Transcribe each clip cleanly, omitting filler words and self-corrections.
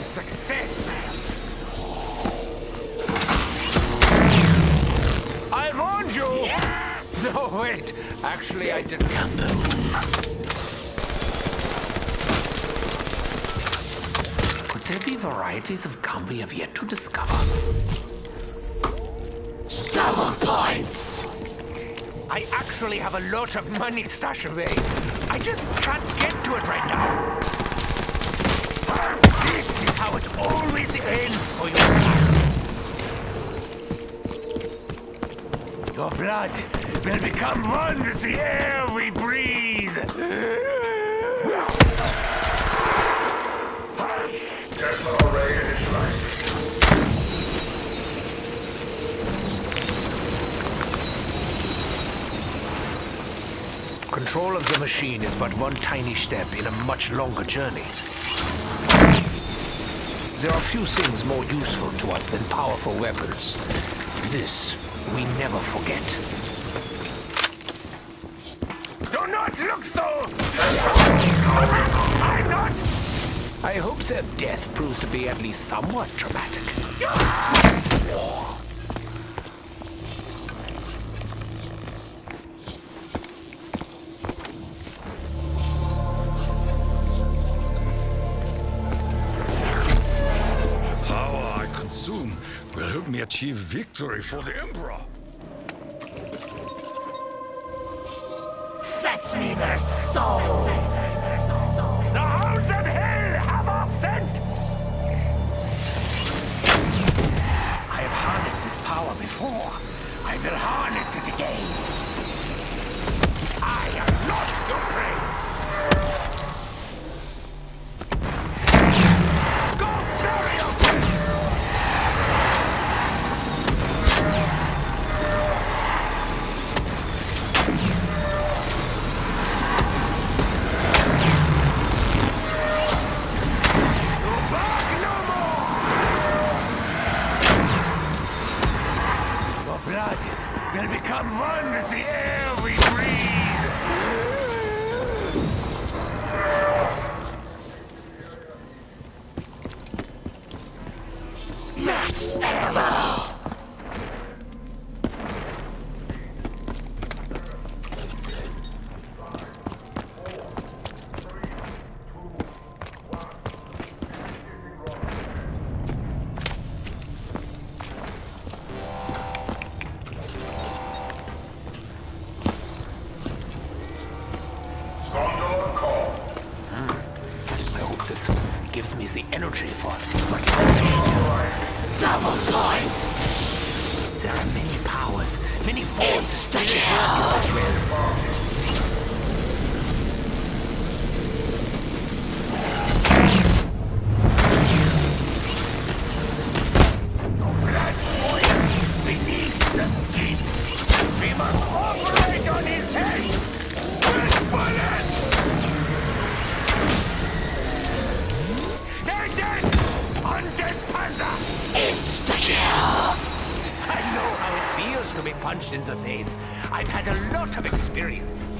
success! I warned you! Yeah. No, wait. Actually, I didn't. Could there be varieties of gum we have yet to discover? Double points! I actually have a lot of money stashed away. I just can't get to it right now. This is how it always ends for you. Your blood will become one with the air we breathe. Tesla array initialized. Control of the machine is but one tiny step in a much longer journey. There are few things more useful to us than powerful weapons. This we never forget. Do not look so! I'm not! I hope their death proves to be at least somewhat dramatic. Will help me achieve victory for the Emperor. Fetch me their souls! The hounds of hell have our scent! I have harnessed this power before. I will harness it again. I am not your prey! Go bury yourself! Will become one with the air we breathe. Max ammo! Gives me the energy for double points. There are many powers, many forces to kill. We need the skin. We must operate on his head. With bullets. Undead Panther! Insta-kill! I know how it feels to be punched in the face. I've had a lot of experience.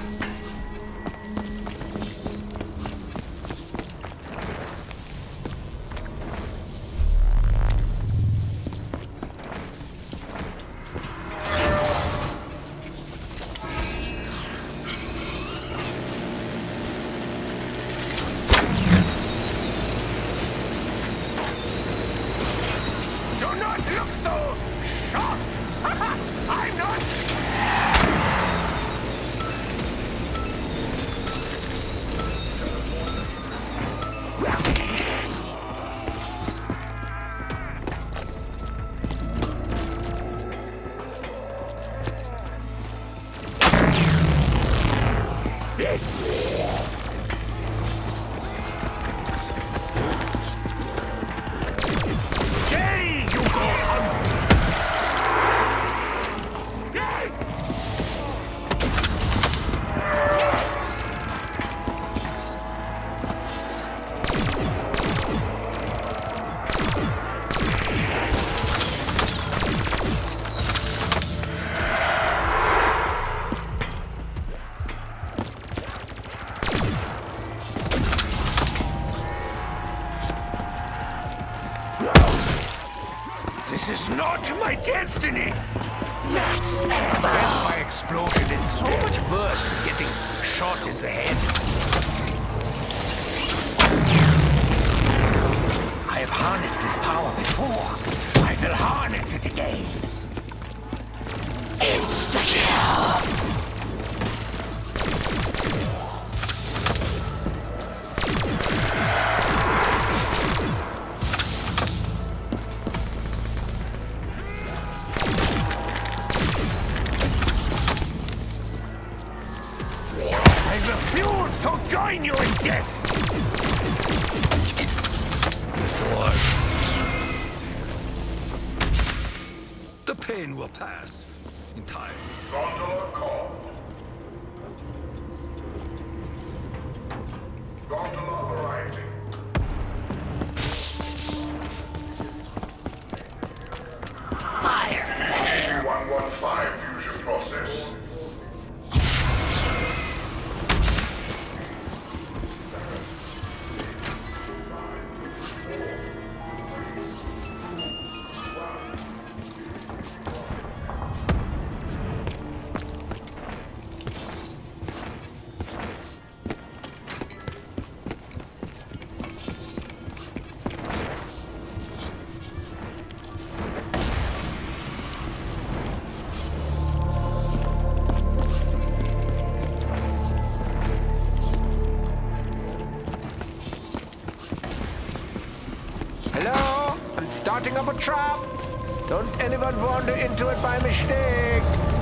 Look so shocked! I'm not! Hey, you go hungry! This is not my destiny! Max ammo! Death by explosion is so much worse than getting shot in the head. I have harnessed this power before. I will harness it again. Insta-kill! I refuse to join you in death! The pain will pass in time. Gondola call. Gondola arriving. Fire! SCP-115 fusion process. Hello? I'm starting up a trap. Don't anyone wander into it by mistake.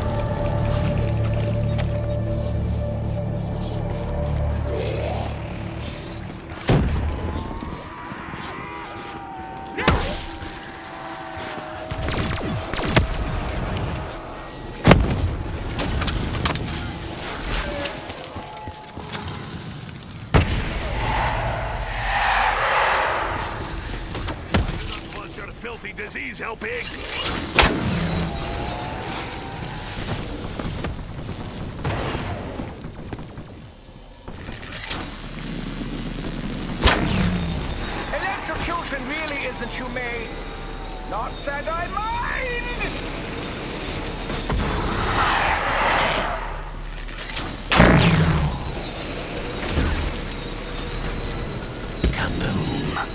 Was your filthy disease helping? Electrocution really isn't humane. Not that I mind! Kaboom!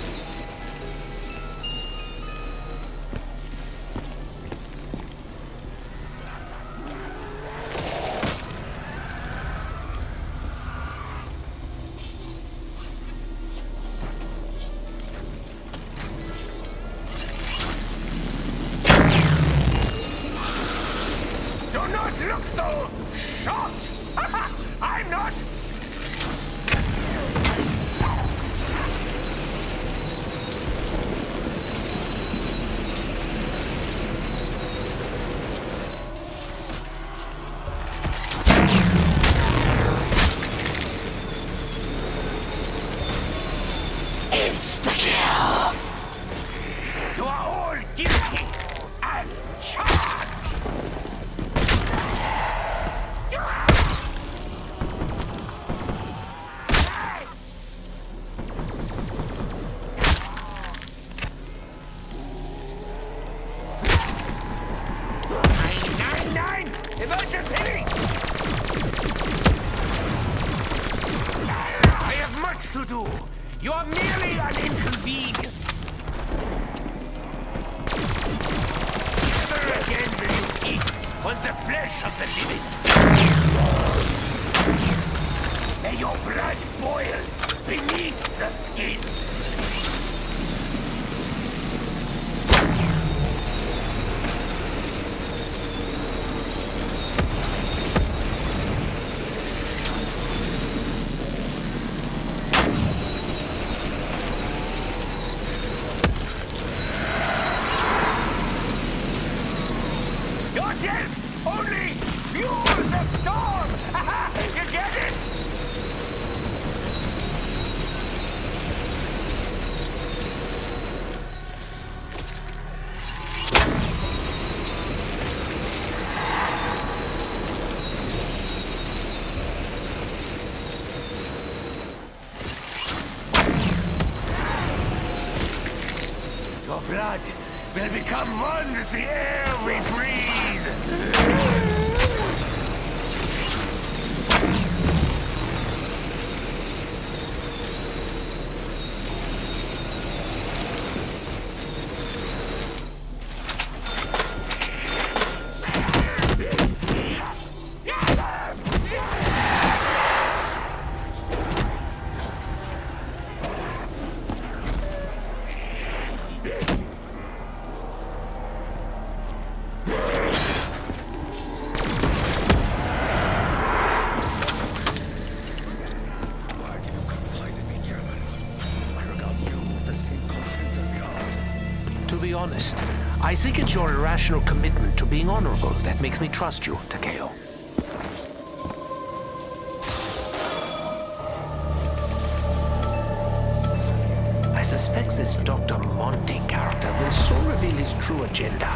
Do not look so shocked! I'm not! Insta-kill! You are all guilty as charged! Nine! Emergency! I have much to do. You are merely an inconvenience. Never again will you feast on the flesh of the living. May your blood boil beneath the skin. Your death only fuels the storm! You get it? Your blood will become one with the air we breathe. To be honest, I think it's your irrational commitment to being honorable that makes me trust you, Takeo. I suspect this Dr. Monte character will soon reveal his true agenda.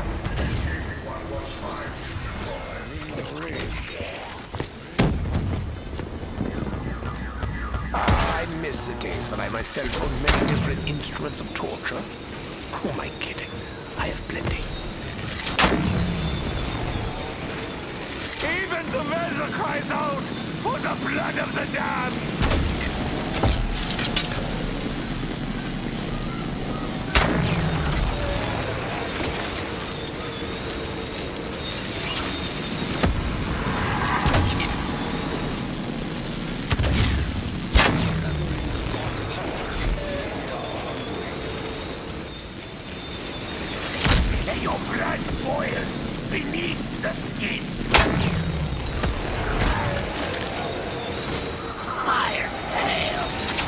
I miss the days when I myself owned many different instruments of torture. Who am I kidding? I have plenty. Even the Weather cries out for the blood of the damned! May your blood boil beneath the skin! Fire fail.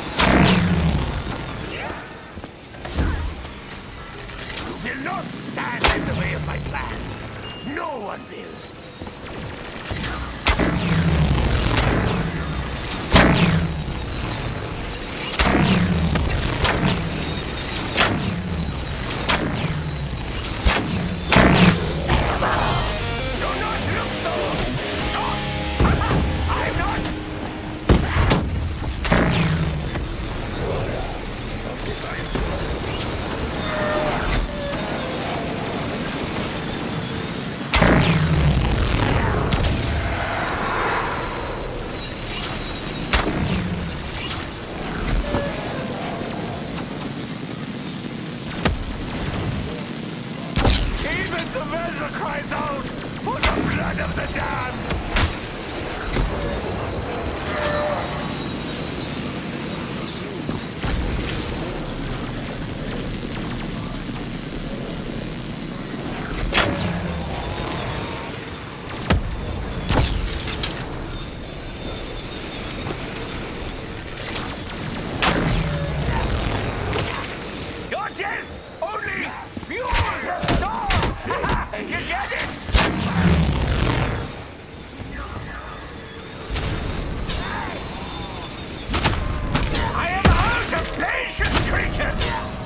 You will not stand in the way of my plans. No one will. Even the Weather cries out for the blood of the damned! Your death only fuels the storm! You get it? I am out of patience, creatures!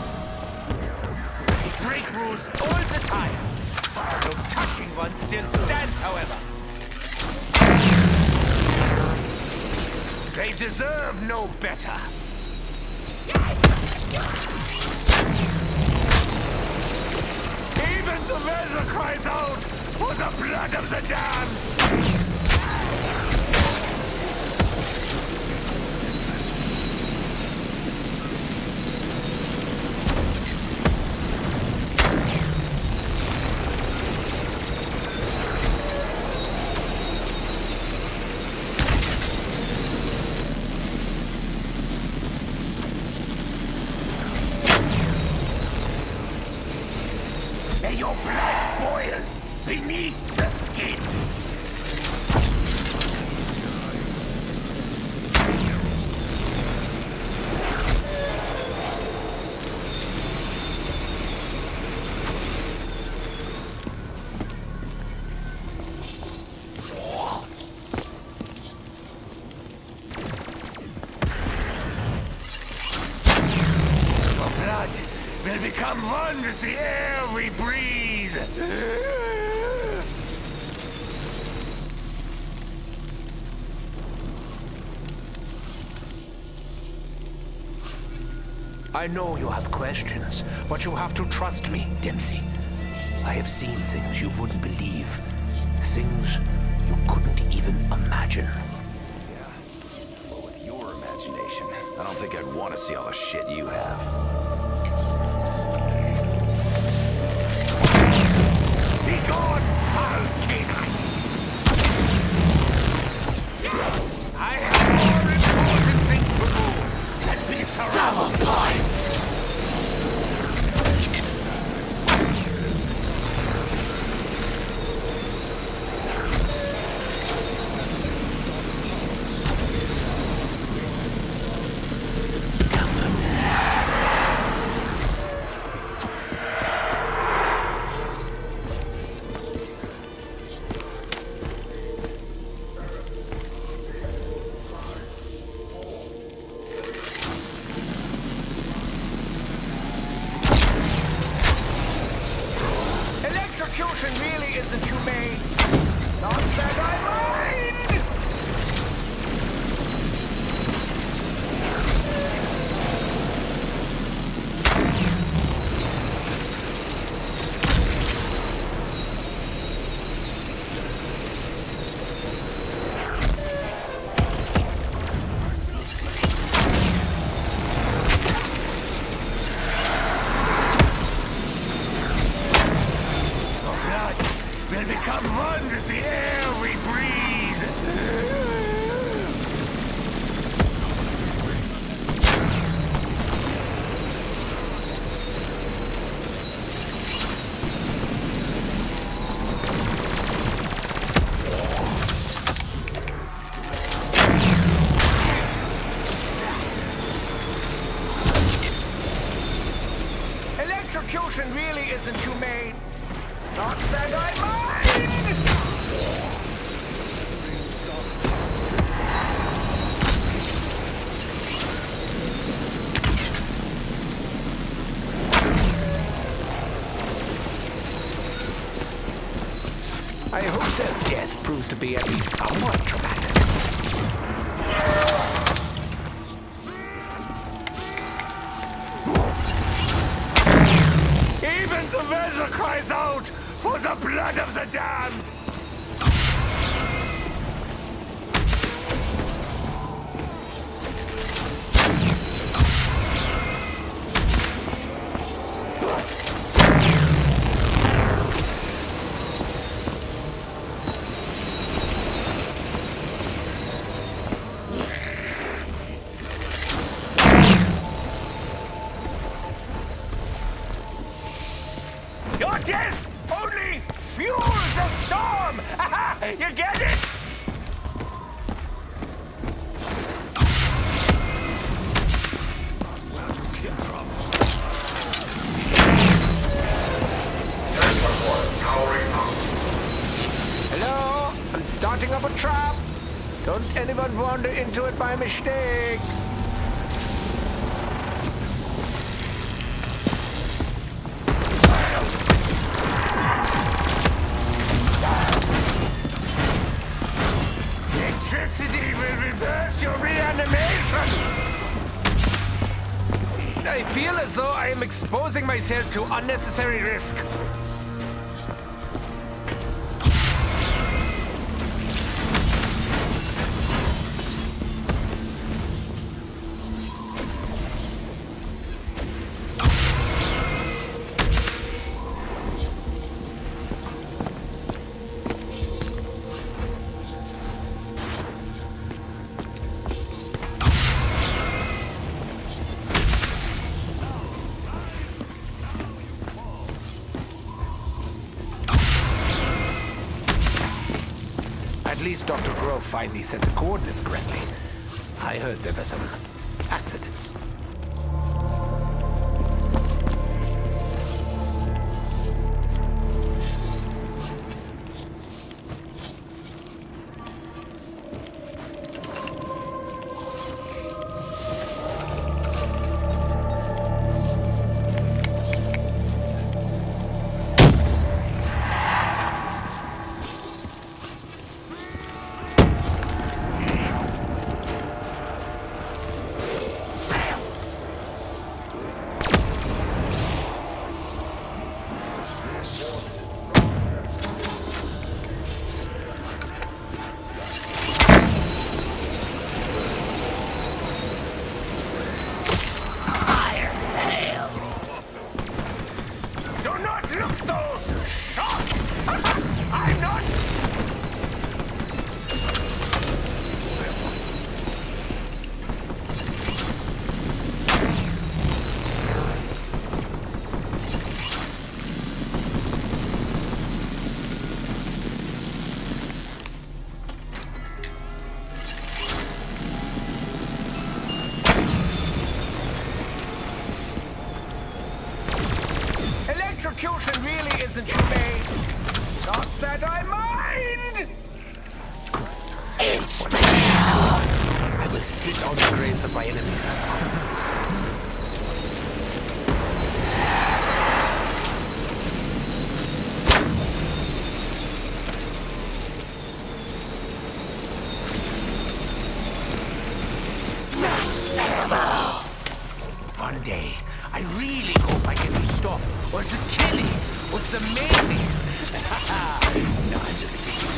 They break rules all the time. No touching one still stands, however. They deserve no better. Even the Weather cries out for the blood of the damned! May your blood boil beneath the skin! Your blood will become one with the air we breathe! I know you have questions, but you have to trust me, Dempsey. I have seen things you wouldn't believe. Things you couldn't even imagine. Yeah? Well, with your imagination, I don't think I'd want to see all the shit you have. Be gone, foul canine! I have more important things to do than be surrounded. Double points! Electrocution really isn't humane. Not that I mind! Will become one with the air we breathe. Electrocution really isn't humane. Not that I mind! I hope their death proves to be at least somewhat dramatic. Even the vessel cries out for the blood of the damned! Your death only fuels the storm! You get it? Powering up. Hello? I'm starting up a trap. Don't anyone wander into it by mistake. Electricity will reverse your reanimation! I feel as though I am exposing myself to unnecessary risk. At least Dr. Grove finally set the coordinates correctly. I heard there were some accidents. Fail! execution really isn't humane. Not said I mind! I will spit on the graves of my enemies. One day, I really hope I get to stop, or to kill him, or to maim him. No, I'm just kidding.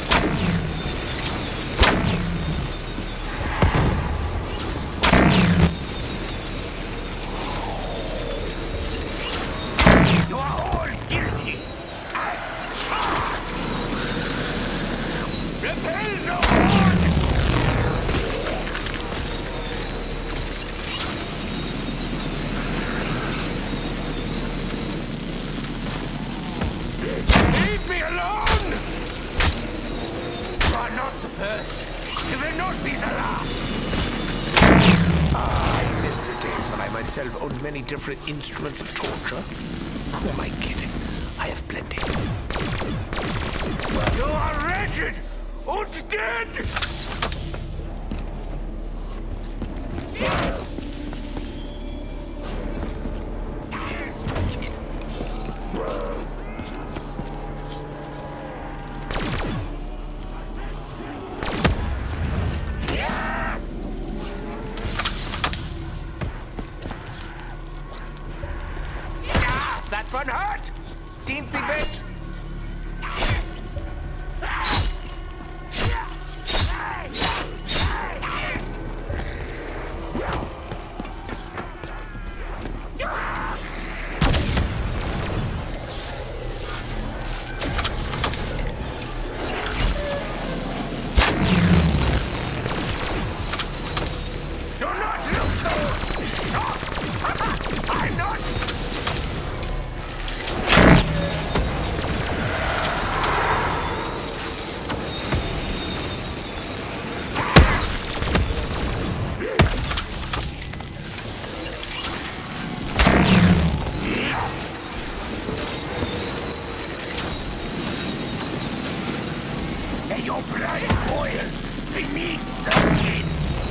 You are all guilty as charged. Repel the horde! Leave me alone! You are not the first. You will not be the last. I miss the days when I myself owned many different instruments of torture. Who am I kidding? I have plenty. You are wretched and dead! That one hurt! Teensy bit! Do not look so shocked! I'm not! May your blood boil beneath the skin!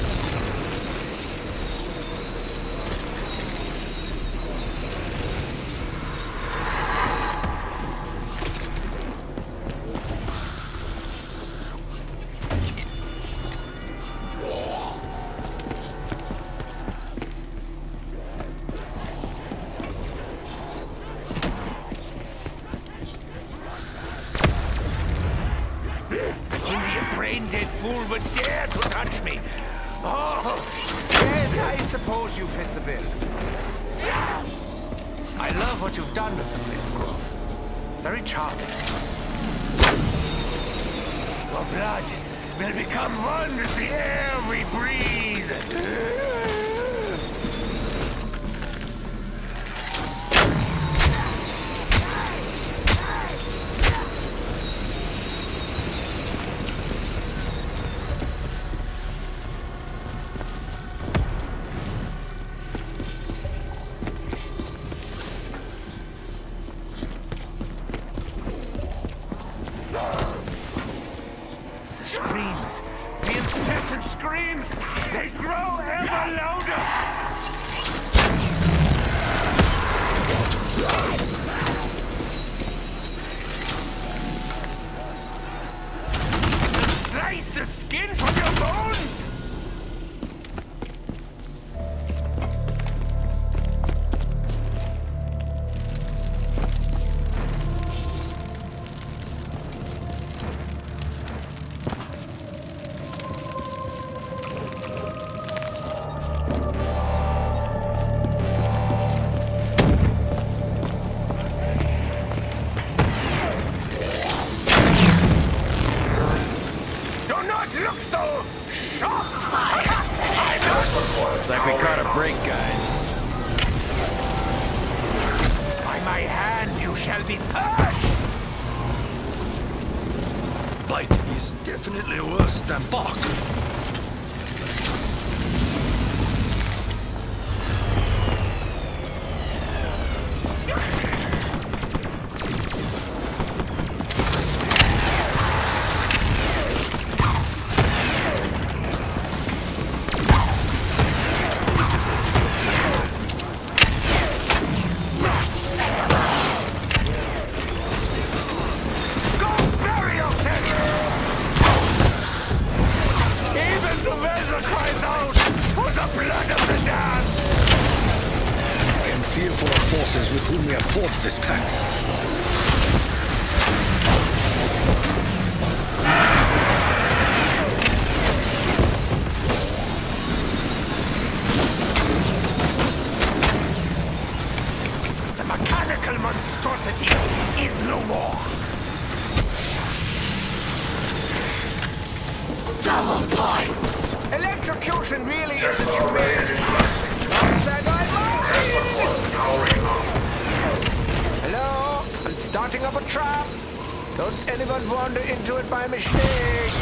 Brain-dead fool would dare to touch me! Oh, yes, I suppose you fit the bill. I love what you've done, Mr. Blitzgrove. Very charming. Your blood will become one with the air we breathe! The incessant screams, they grow ever louder! Slice the skin from your bones! Look so shocked! Looks like we caught a break, guys. By my hand you shall be purged! Bite is definitely worse than bark. towards this path. The mechanical monstrosity is no more. Double points. Electrocution really isn't Tesla array humane. initializing. Said I Tesla coil powering up. Hello? I'm starting up a trap. Don't anyone wander into it by mistake.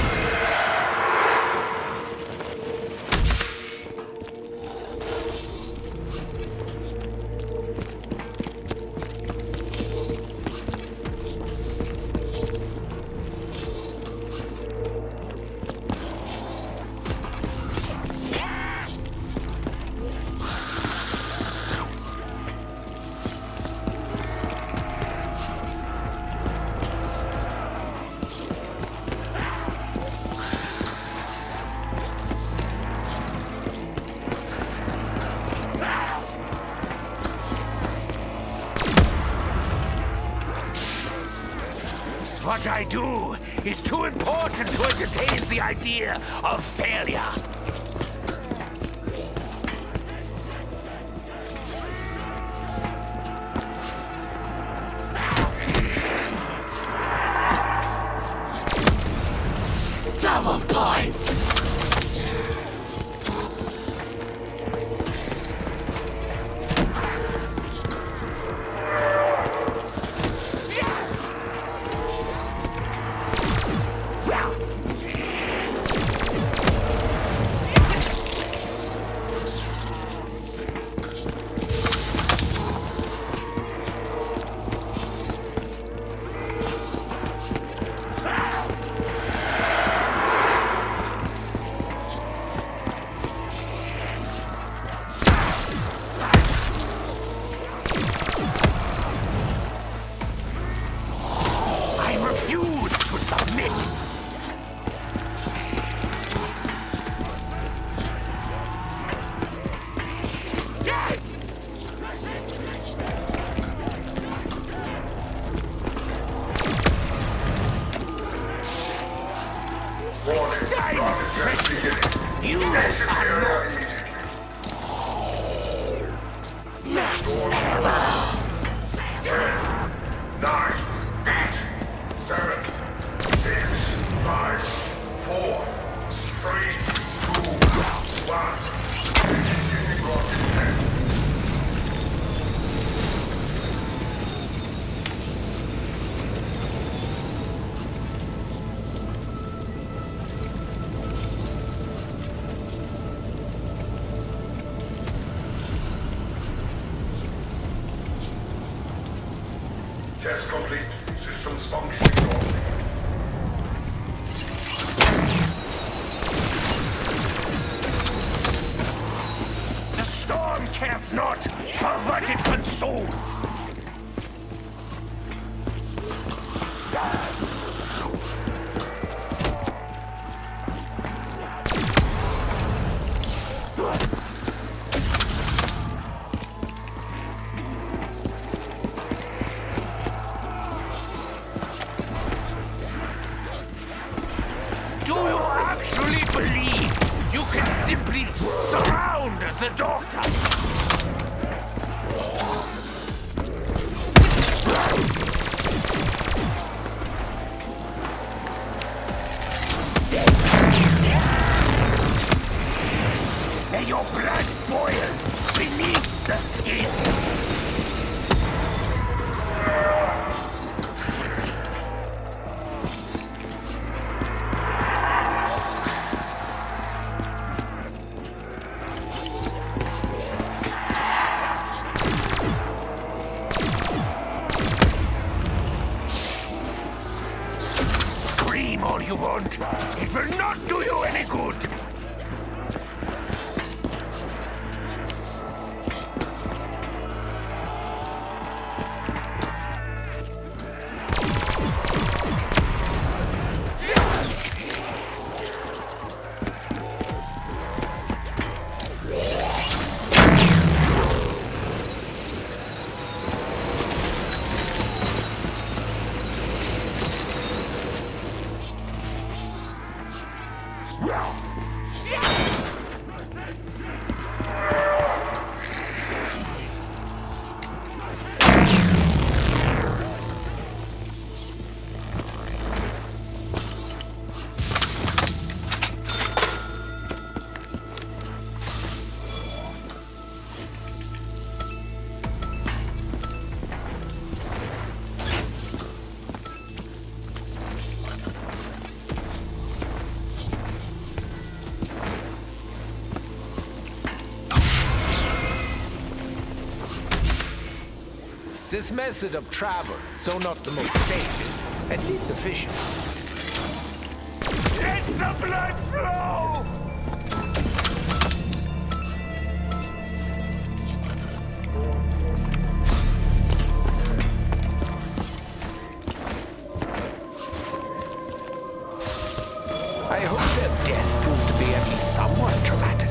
What I do is too important to entertain the idea of failure. Double points. I refuse to submit. Warning. Time Rocket test beginning. You Exit are area not immediately. Max Doors ammo. 10, 9, 8, 7, 6, 5, 4, 3, 2, 1. Initiating rocket test. Test complete. Systems functioning normally. The storm cares not for what it consumes. Do you actually believe you can simply surround the doctor? May your blood boil beneath the skin. Scream all you want. It will not do you any good. This method of travel, though not the most safe, is at least efficient. Let the blood flow! I hope their death proves to be at least somewhat dramatic.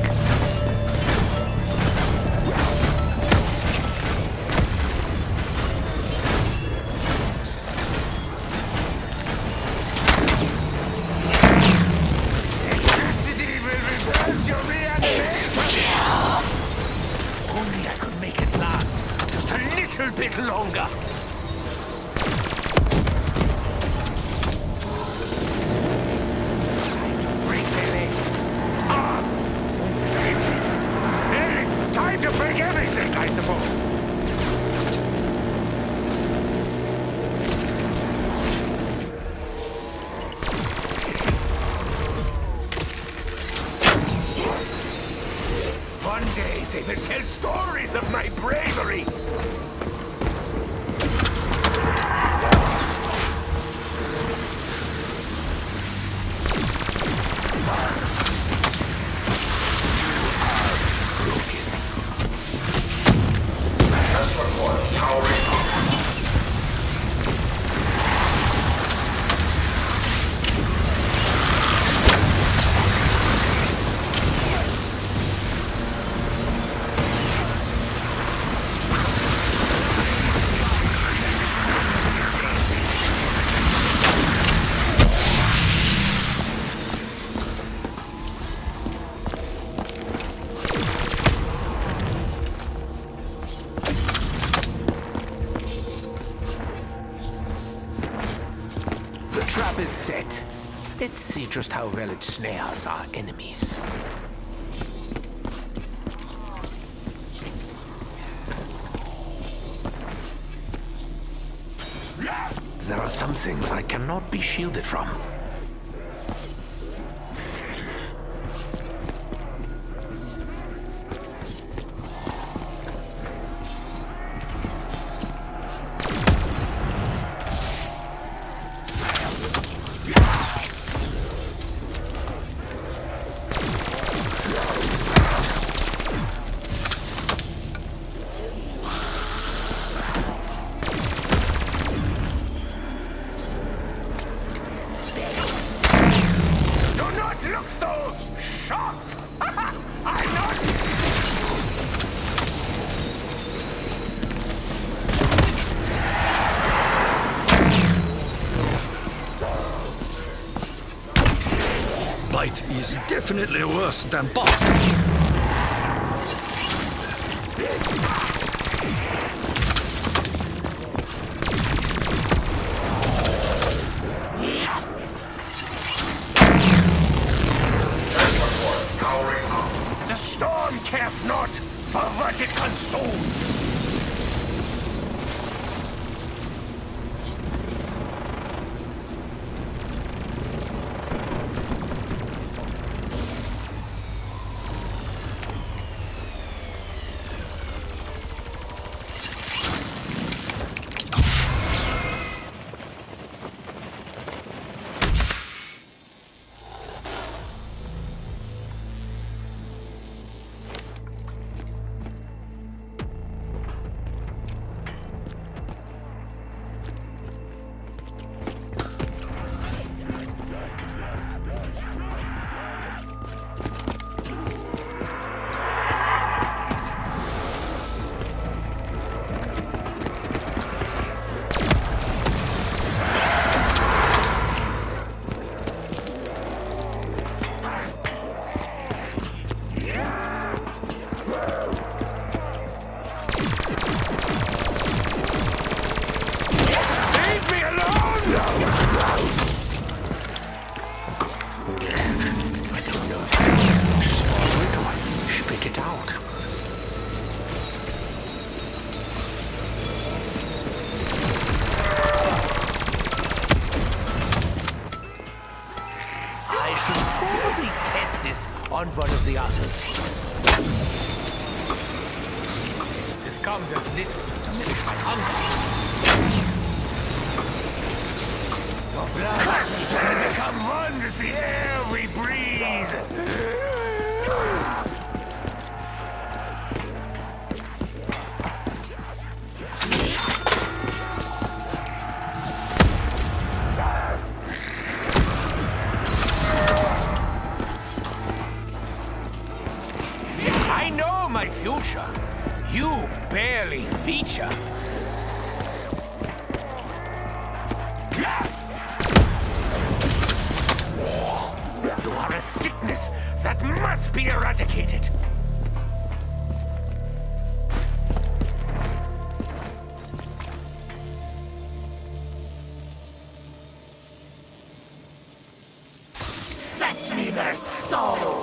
Electricity will reverse your reanimation! Only I could make it last just a little bit longer. Time to break everything, I suppose. One day they will tell stories of my bravery. The trap is set. Let's see just how well it snares our enemies. There are some things I cannot be shielded from. Look so shocked! I'm not! Bite is definitely worse than bark. The storm cares not for what it consumes. On one of the others. This comes as little diminish my hunger. Your blood will become one with the air we breathe. I know my future. You barely feature. You are a sickness that must be eradicated. Fetch me their souls!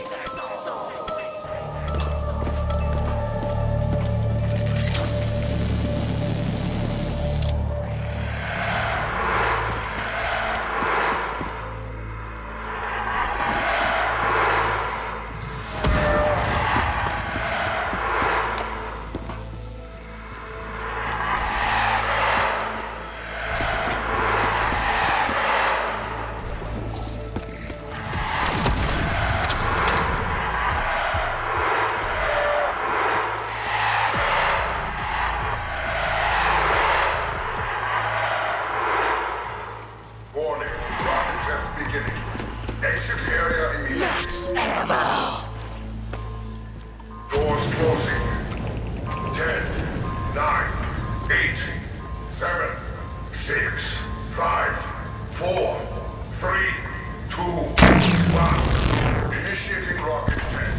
Warning, rocket test beginning. Exit area immediately. Max ammo! Doors closing. 10, 9, 8, 7, 6, 5, 4, 3, 2, 1. Initiating rocket test.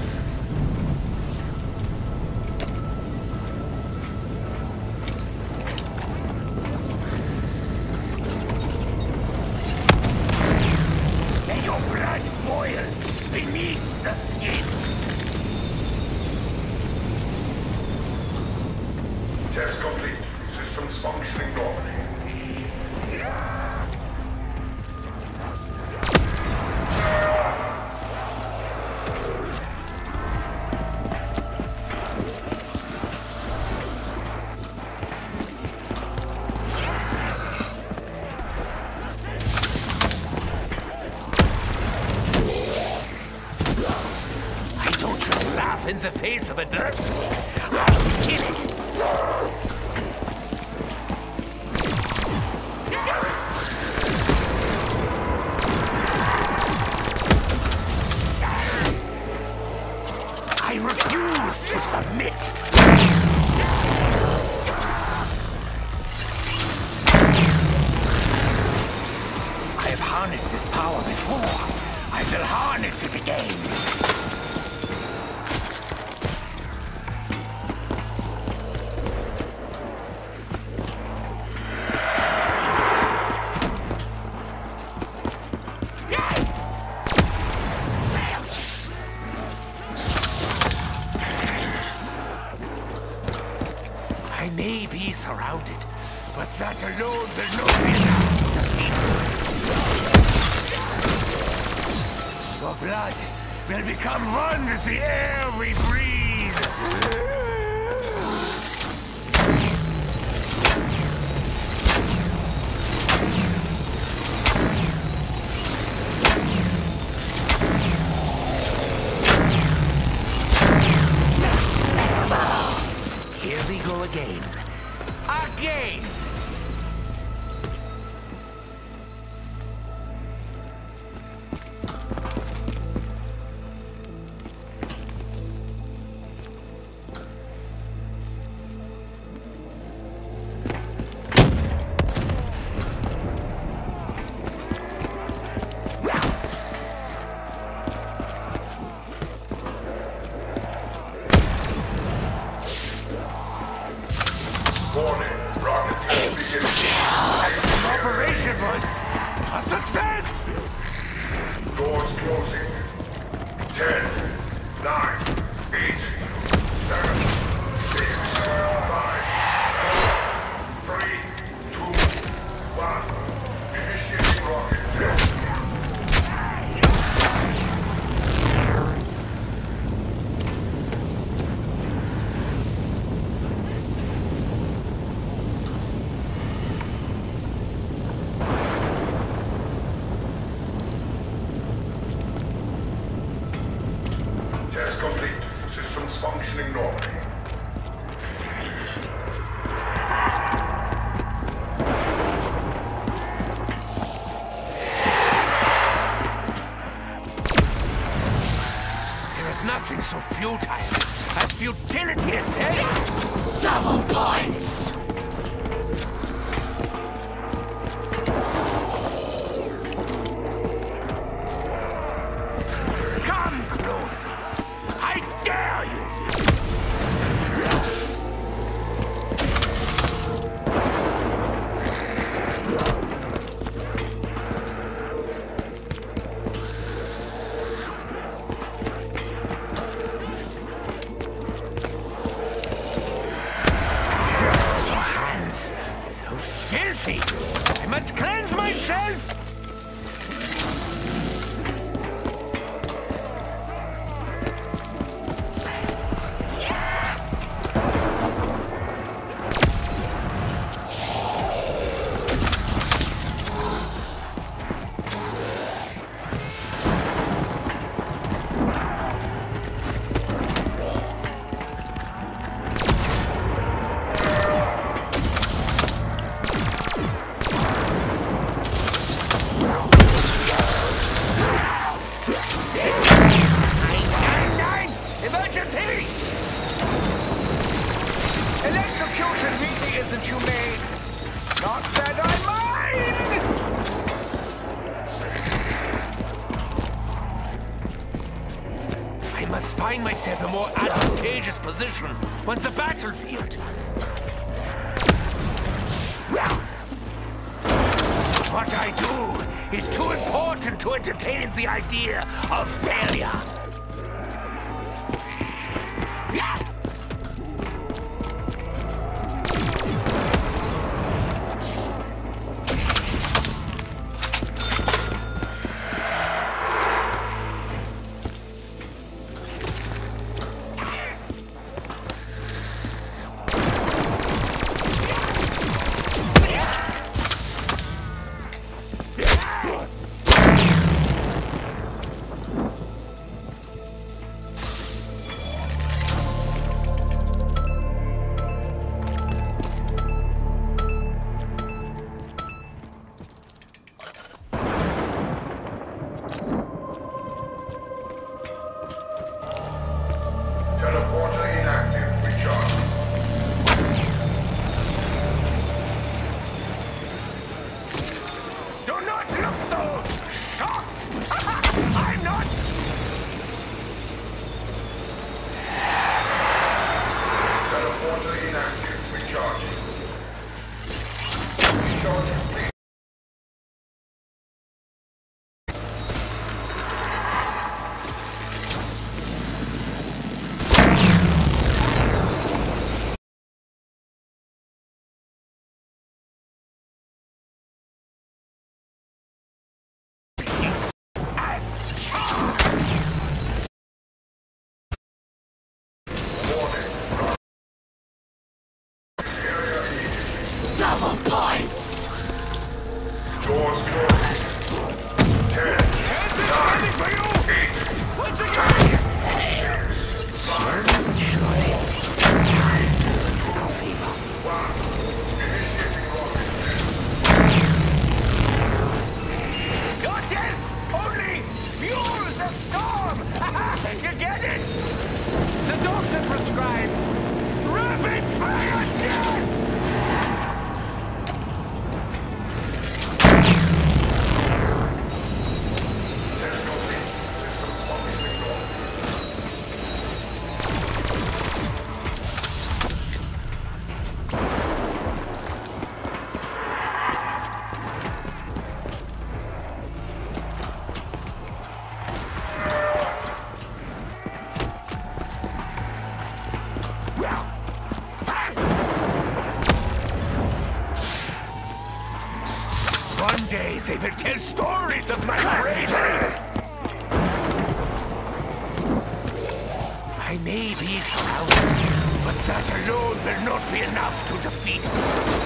May your blood boil beneath the skin. Test complete. Systems functioning normally. I don't just laugh in the face of adversity. I kill it. I refuse to submit. I have harnessed this power before. I will harness it again. I may be surrounded, but that alone will not be enough to defeat me. Your blood will become one with the air we breathe. Here we go again. Again! Warning, rocket test beginning. Operation was a success! Doors closing. 10, 9, 8, 7, 6, 5, 4, 3, 2, 1. Initiating rocket test. nothing so futile as futility itself. Double points. Come closer. I dare you. Filthy! I must cleanse myself! Emergency! Electrocution really isn't humane. Not that I mind! I must find myself a more advantageous position once the battlefield. What I do is too important to entertain the idea of failure. Teleporter inactive. Recharge. Do not look so shocked! I'm not! Teleporter inactive. Recharging. Recharge complete. Double points. Doors closed. 10, 9, 8, Surely, time turns in our favor. 1. Initiating rocket. Your death only fuels the storm! You get it? The doctor prescribes rapid fire death! There's no leak. Systems functioning normally. One day they will tell stories of my bravery! I may be surrounded, but that alone will not be enough to defeat me.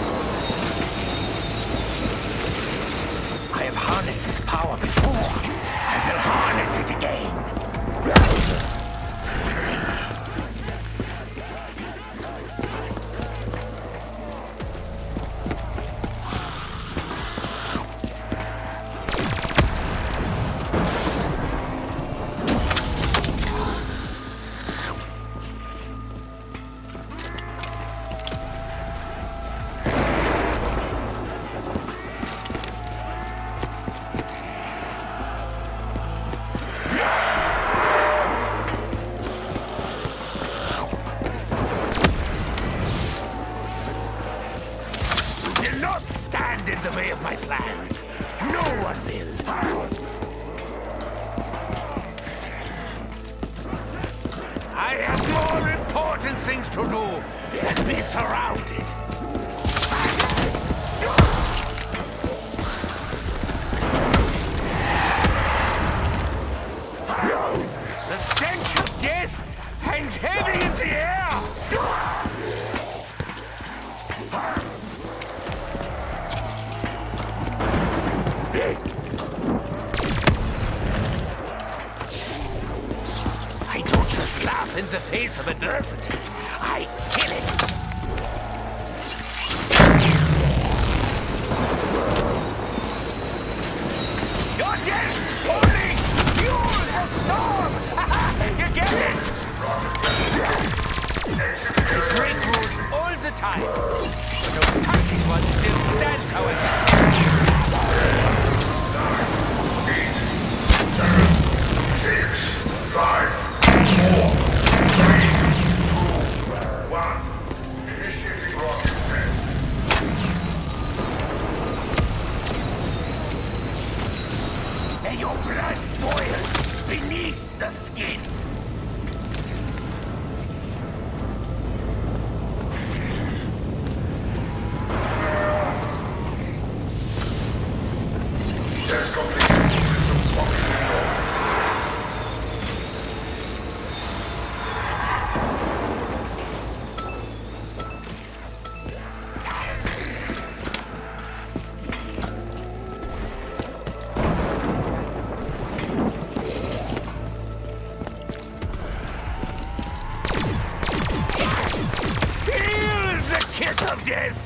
I have harnessed this power before. I will harness it again. to do than be surrounded. The stench of death hangs heavy in the air! I don't just laugh in the face of adversity. I kill it! You're dead! Only fuel the storm! You get it? I break rules all the time. But no touching one still stands, however. 6, 5, 4, 3, 2, 1. Initiating rocket test. May your blood boil beneath the skin. Test complete. Systems functioning normal. Feel the kiss of death!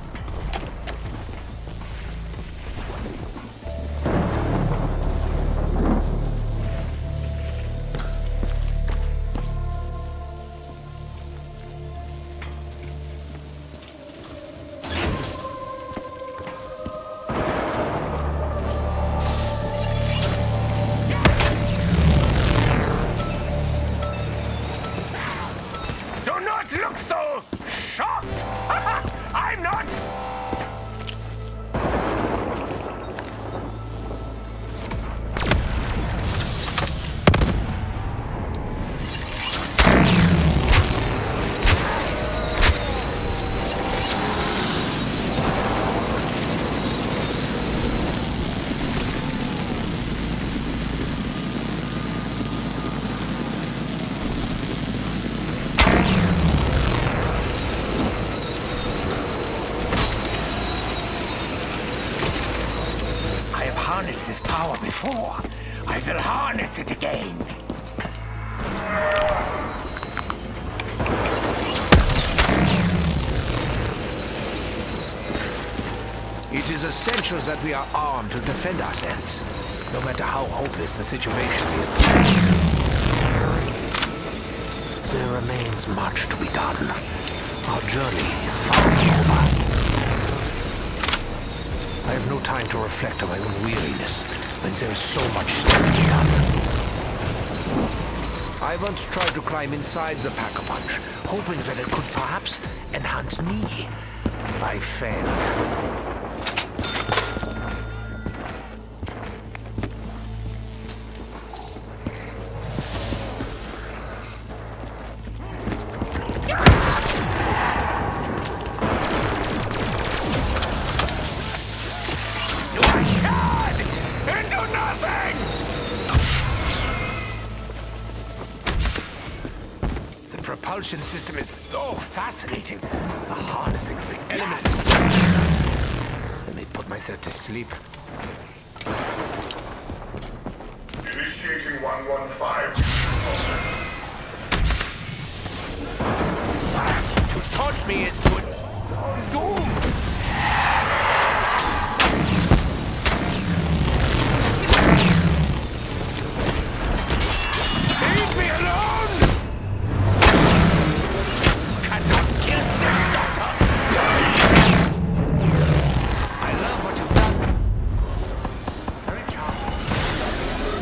Do not look so shocked! I'm not! I have harnessed this power before. I will harness it again. It is essential that we are armed to defend ourselves, no matter how hopeless the situation is. There remains much to be done. Our journey is far from over. I have no time to reflect on my own weariness when there is so much still to be done. I once tried to climb inside the Pack-a-Punch, hoping that it could perhaps enhance me. I failed. You are charred into nothing! The propulsion system is so fascinating. The harnessing of the elements. Let me put myself to sleep. Initiating 115. To taunt me is to doom! Leave me alone! Cannot kill this doctor! I love what you've done. Very charming.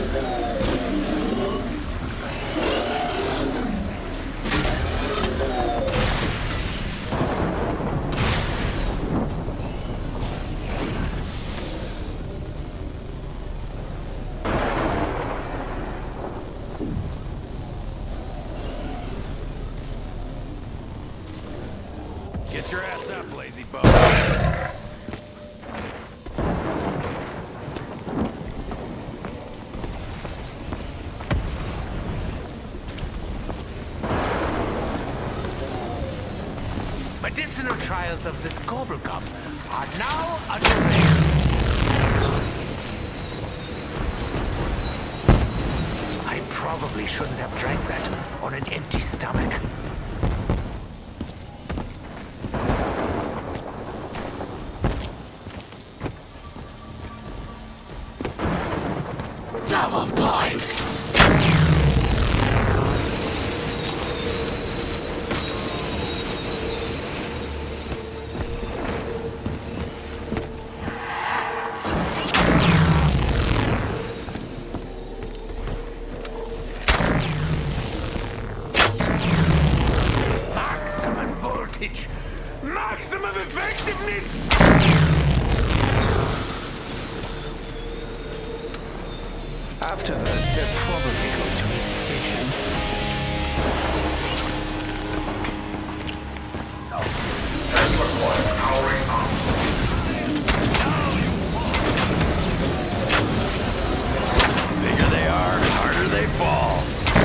medicinal trials of this gobblegum are now underway. I probably shouldn't have drank that on an empty stomach. Double points. Maximum voltage! Maximum effectiveness! Afterwards, they're probably going to need stitches. Tesla coil powering up. Bigger they are, harder they fall.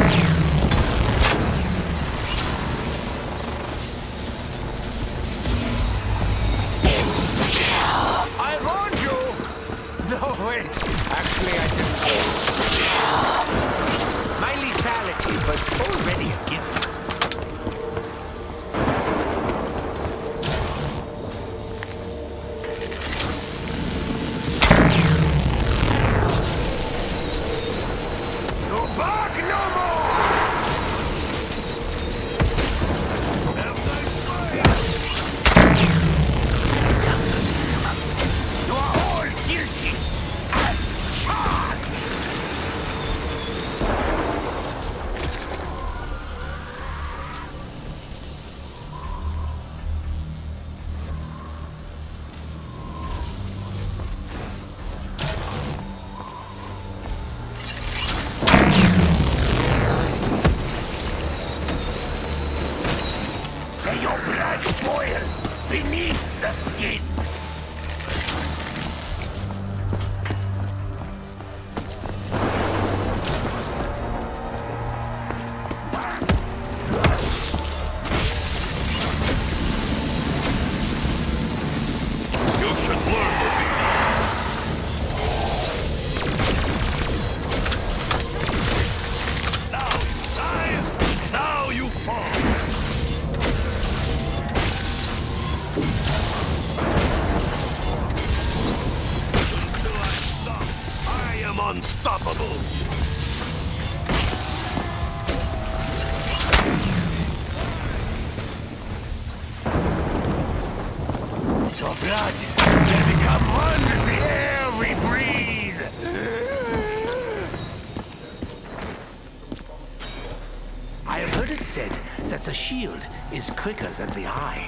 I warned you! No, wait. Actually, I didn't. My lethality was already a given. No bark no more! You are all guilty as charged! May your blood boil beneath the skin! You should learn to be. Now you rise, now you fall. Until I stop, I am unstoppable. Your blood will become one with the air we breathe! I have heard it said that the shield is quicker than the eye.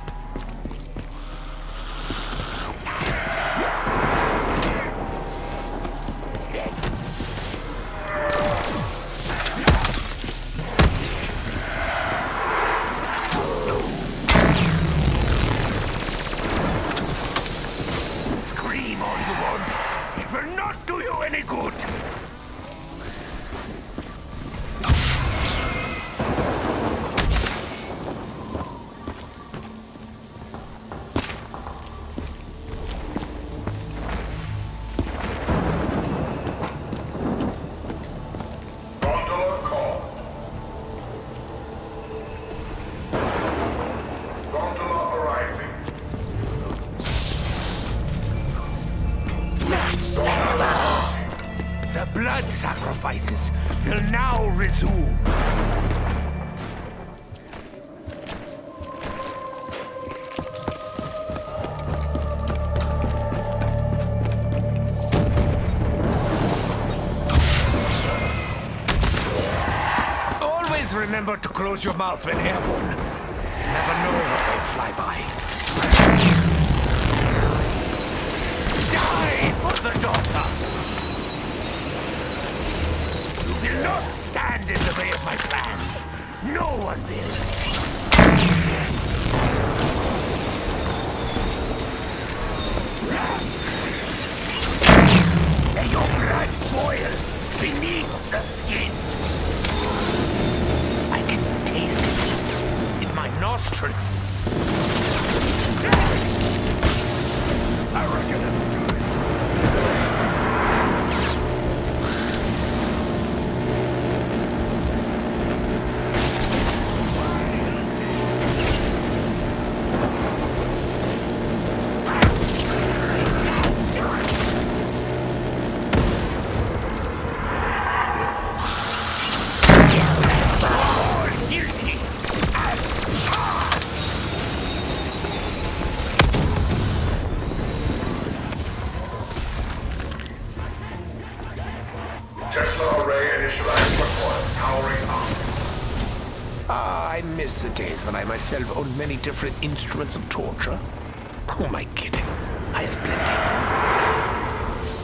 Scream all you want. It will not do you any good. Gondola call. Gondola arriving. The blood sacrifices will now resume. Always remember to close your mouth when airborne. You never know what may fly by. Die for the daughter! You will not stand in the way of my plans. No one will. May your blood boil beneath the skin. I can taste it in my nostrils. I reckon it's good. Guilty. Tesla array initialized for powering up. Ah, I miss the days when I myself owned many different instruments of torture. Who am I kidding? I have plenty.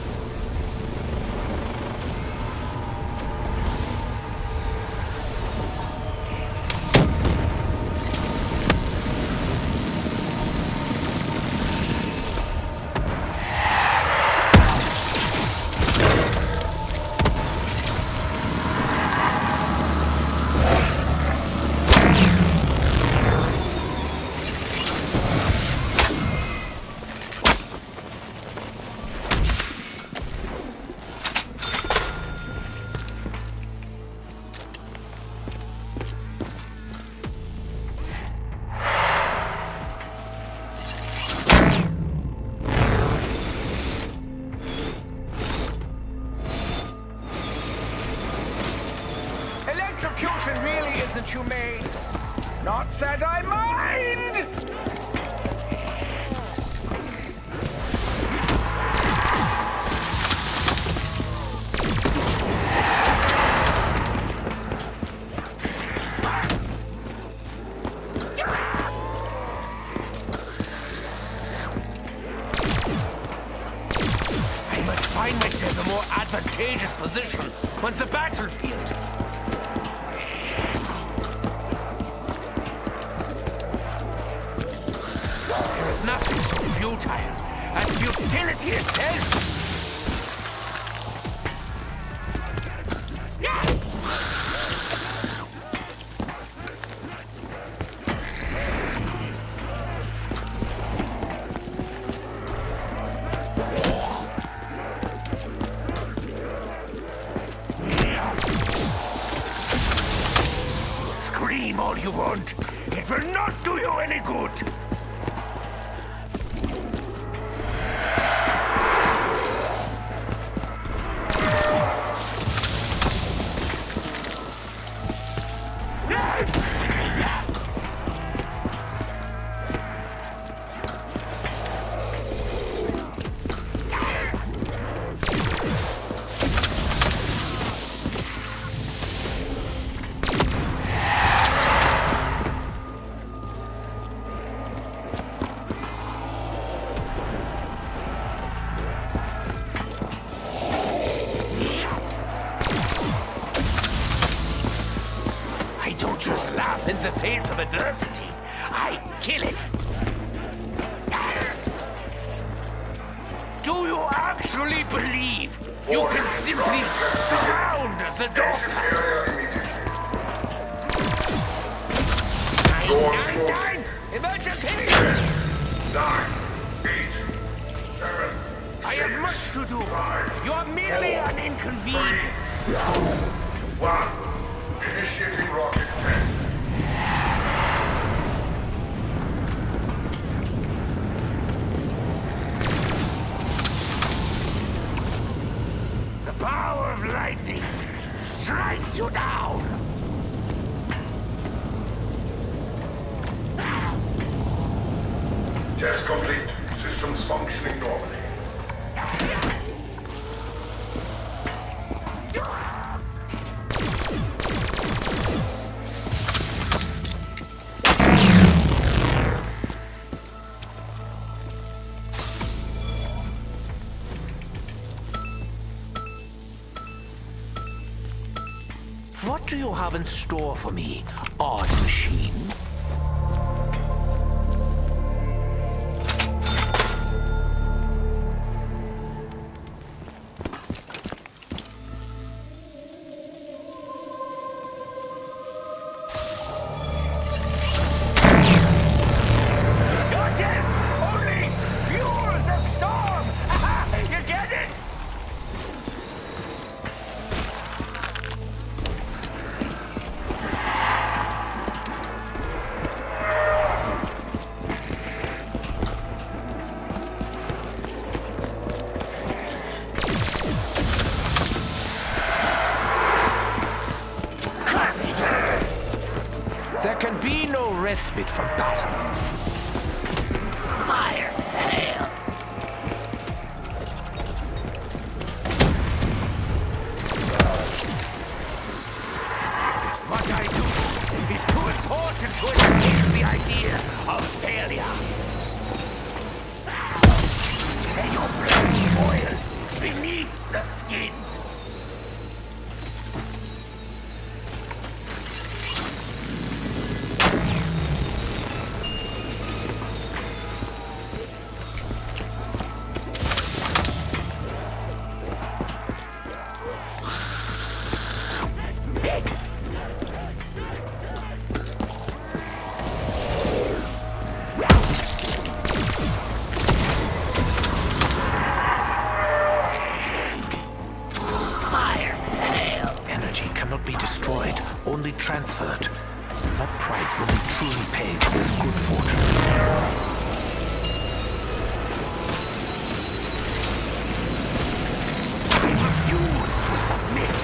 Electrocution really isn't humane. Not that I mind! I must find myself a more advantageous position on the battlefield. There is nothing so futile as futility itself. Scream all you want. It will not do you any good. I don't just laugh in the face of adversity. I kill it. Do you actually believe you can simply surround the Exit doctor? area immediately. Nine! Emergency! 9, 8, 7, I have much to do. You're merely an inconvenience. 1. Initiating rocket test. The power of lightning strikes you down. Test complete. Systems functioning normally. What do you have in store for me, odd machine? There can be no respite from battle. Fire sale. What I do is too important to entertain the idea of failure. May your blood boil beneath the skin. Only transferred. What price will be truly paid for this good fortune? I refuse to submit.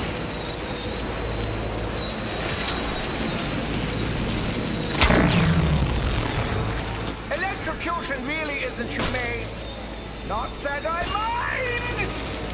Electrocution really isn't humane. Not said I mind!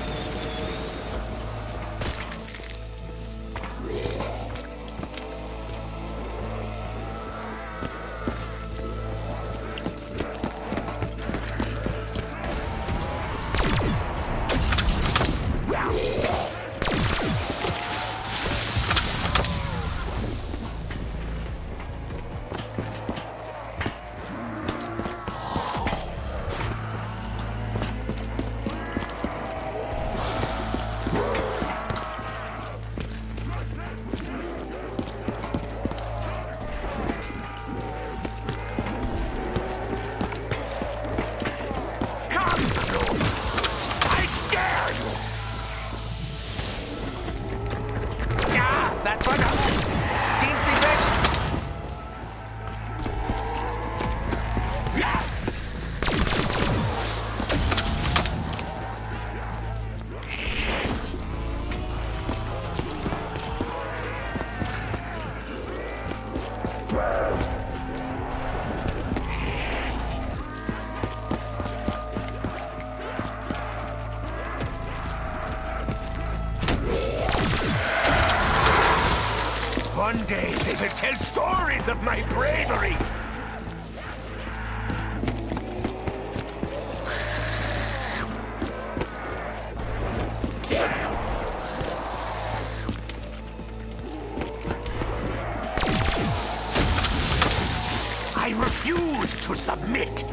One day they will tell stories of my bravery! I refuse to submit!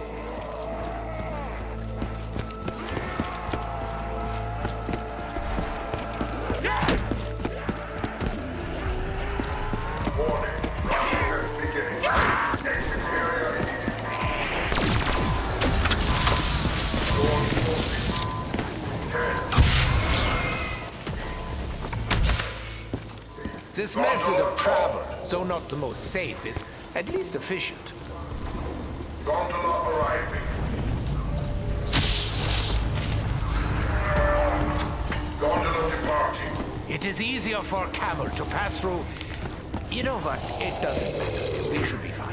This method of travel, though not the most safe, is at least efficient. Gondola arriving. Gondola departing. It is easier for a camel to pass through. You know what? It doesn't matter. We should be fine.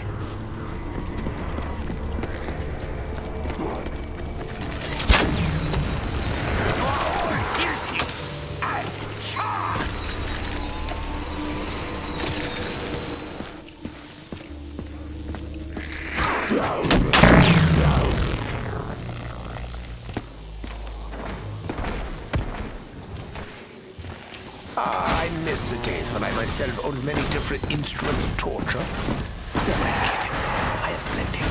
Guilty as charged! I miss the days when I myself owned many different instruments of torture. Who am I kidding? I have plenty.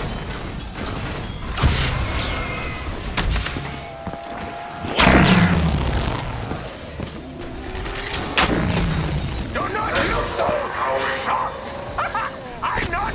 Do not look so shocked! I'm not!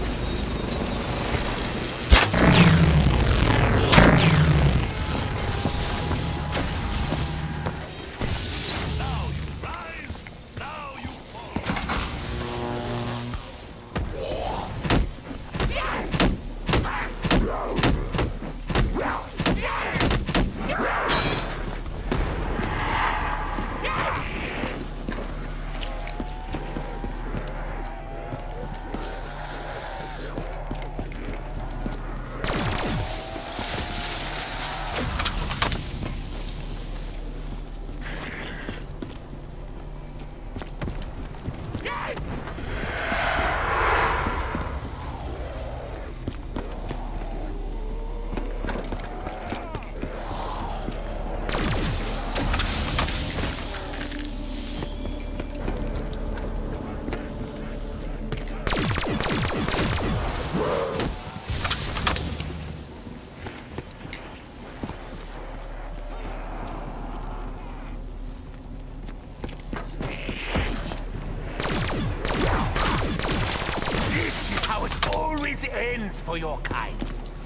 ends for your kind.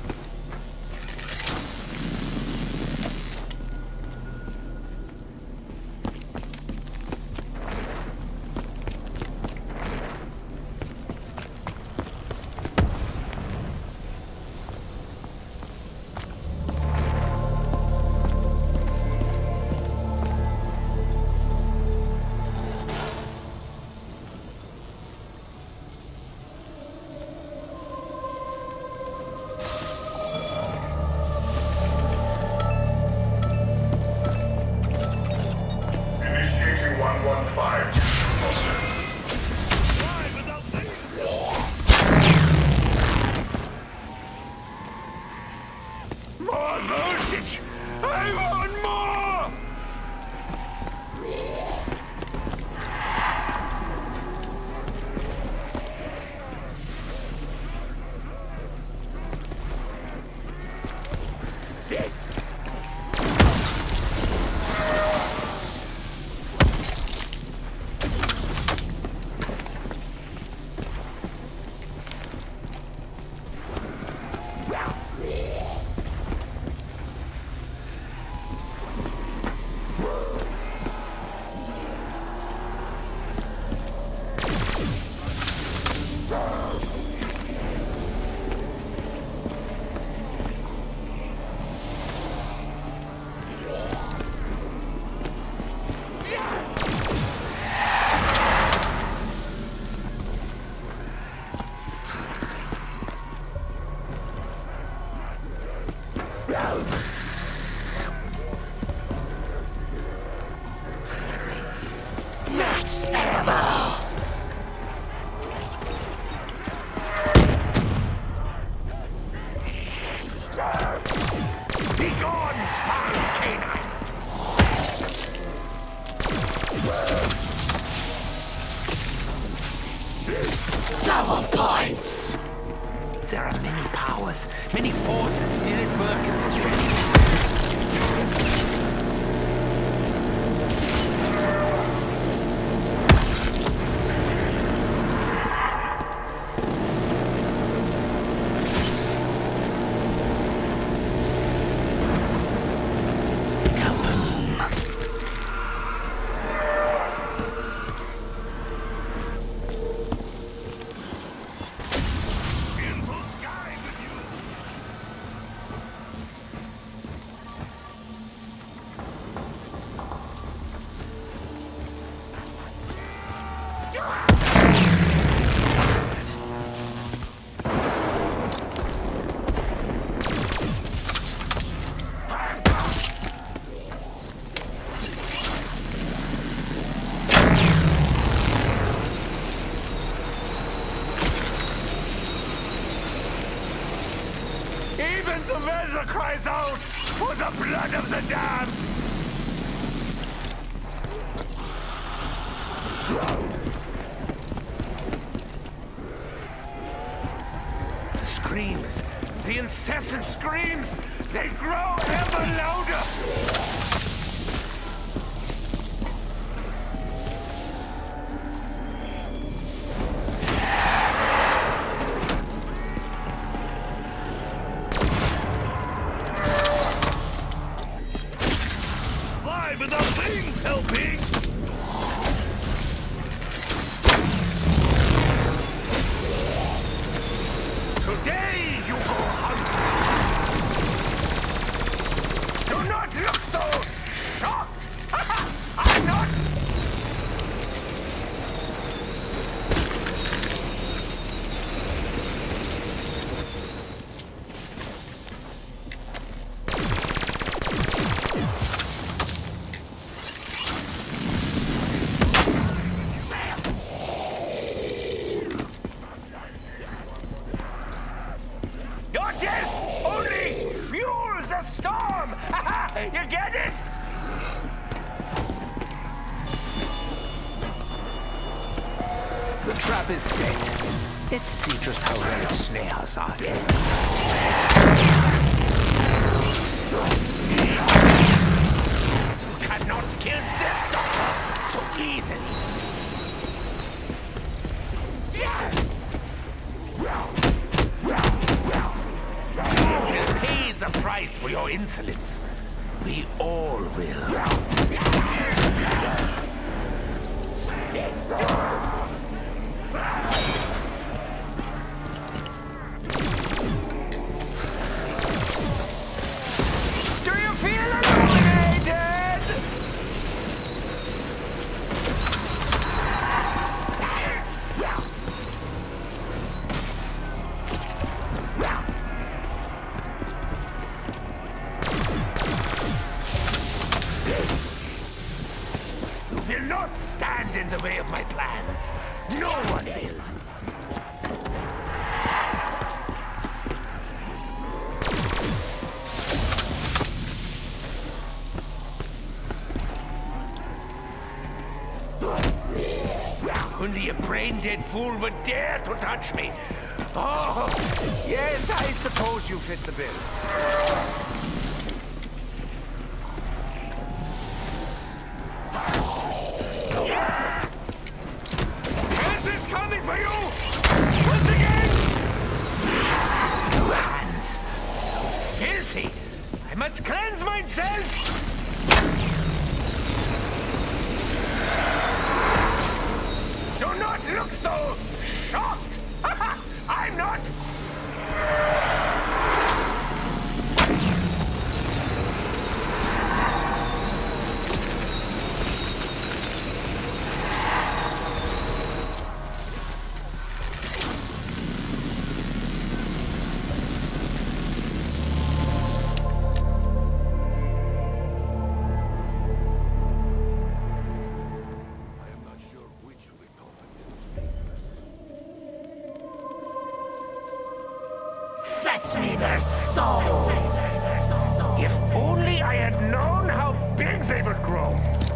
Initiating 115. More voltage! I want more! Begone, foul canine! Double points. There are many powers, many forces still at work in this region. Even the weather cries out for the blood of the damned! The screams, the incessant screams, they grow ever louder! Fly without wings, helping! Today you go hungry! Do not look so shocked! I'm not! Your death only fuels the storm! You get it? The trap is set. Let's see just how well it snares our enemies. You cannot kill this doctor so easily. Yeah. for your insolence. We all will. Do you feel illuminated? You will not stand in the way of my plans. No one will. Only a brain-dead fool would dare to touch me. Oh, yes, I suppose you fit the bill. Hands coming for you! Once again! Hands. Filthy! I must cleanse myself! Do not look so shocked! I'm not! Fetch me their souls! If only I had known how big they would grow!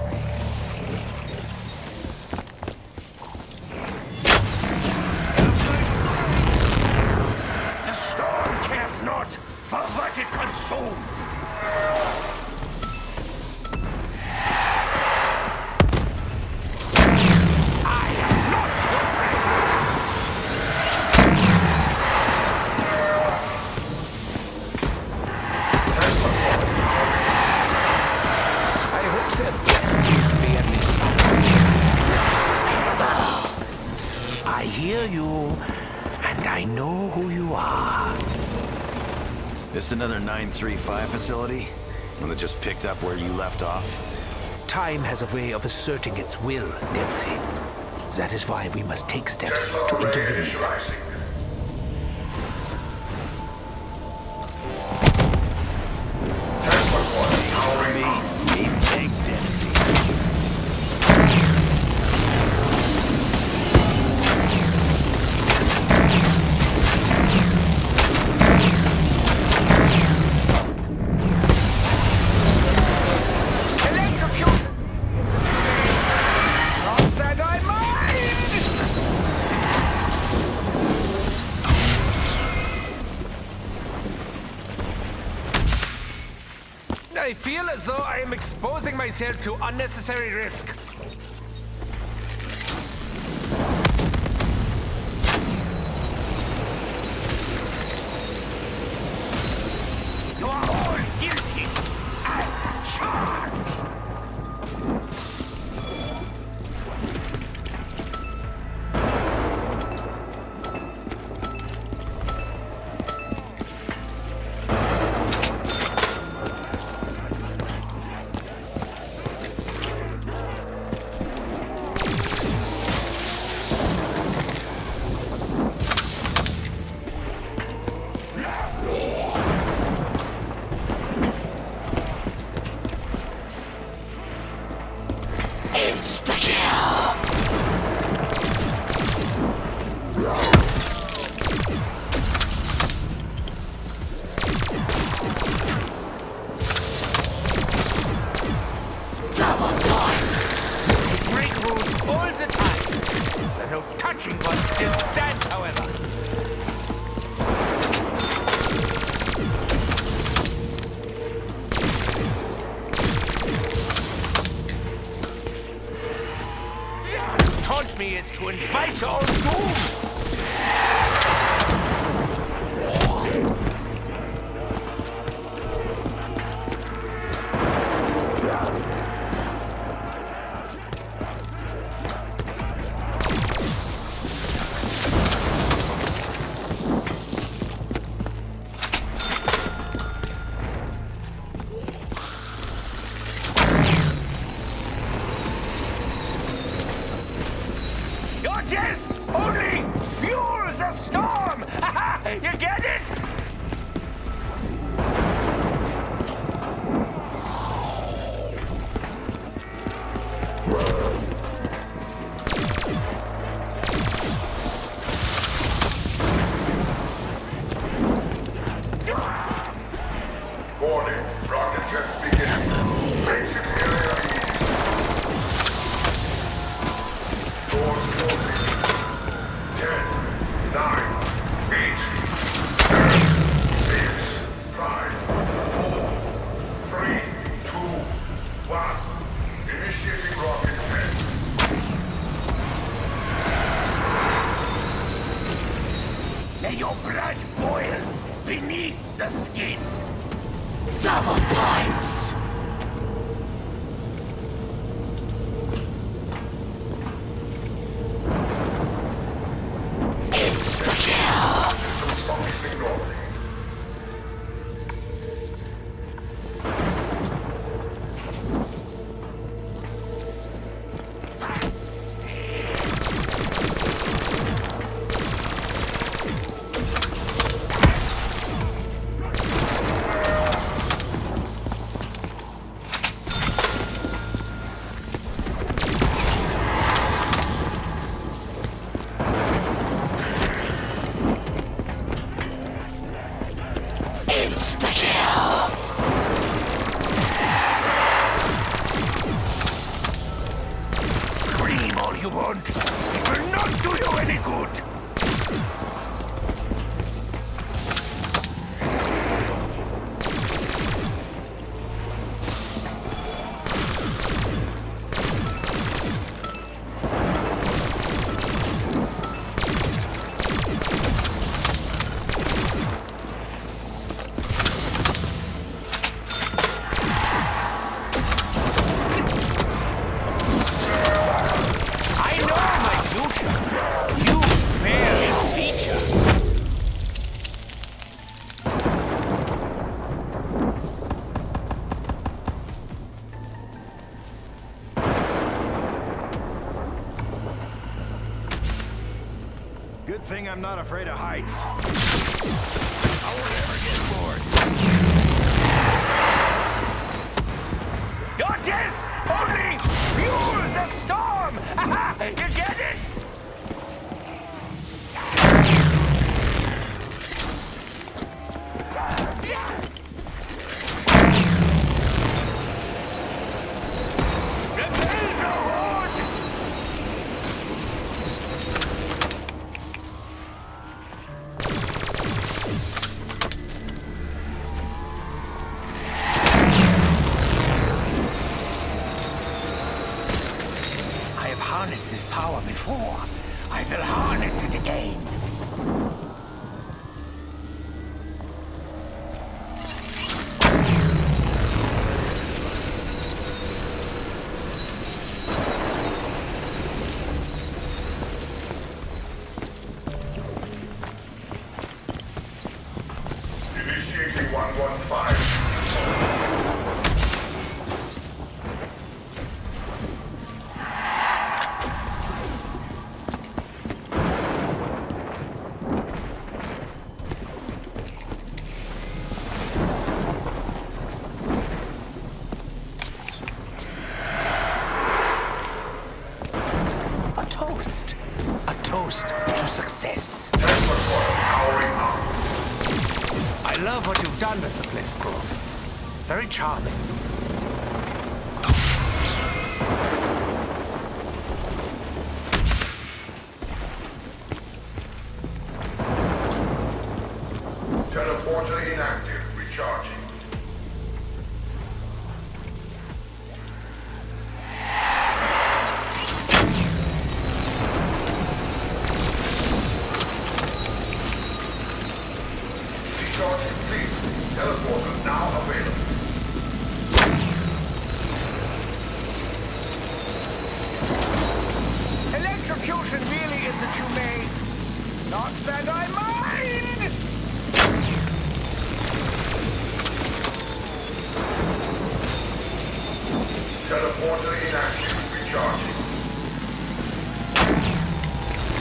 The storm cares not for what it consumes! I am not your prey! I hope their best used to be at least something. I hear you, and I know who you are. This another 935 facility? One that just picked up where you left off? Time has a way of asserting its will, Dempsey. That is why we must take steps to intervene. Rising. Meet Tank Dempsey. Electrocution! Alongside I mind! I feel as though I am exposing myself to unnecessary risk. You are all guilty as charged! Touching one still stands, however. To taunt me is to invite your own doom! death only fuels the storm! You get it? Warning, rocket test beginning. Exit area east. Doors closing. 10, 9, 8, 7, 6, 5, 4, 3, 2, 1. Initiating rocket test. May your blood boil beneath the skin. Double points! Insta-kill! Functioning normally. Insta-kill! Scream all you want. It will not do you any good. I know my future. You fail in feature. Good thing I'm not afraid of heights. I won't ever get bored. Your death only fuels the storm! You get it? Repel the horde! I have harnessed this power before. I will harness it again. Initiating 115. A toast. A toast to success. Tesla coil powering up. I love what you've done, Mr. Blitzgrove. Very charming. Teleporter inactive. Recharging. Recharging fleet. Teleporter now available. Electrocution really isn't humane. Not that I mind! Teleporter inactive. Recharging.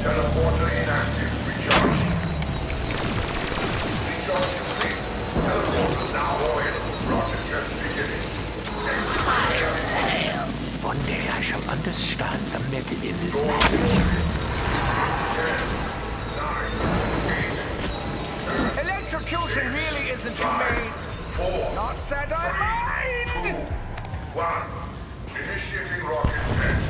Teleporter inactive. Recharge. Recharge complete. Teleporter now oil. Rocket test beginning. One day I shall understand the method in this madness. 10, 9, 8, Electrocution really isn't humane. 4, Not said I mind. 1. Initiating rocket test.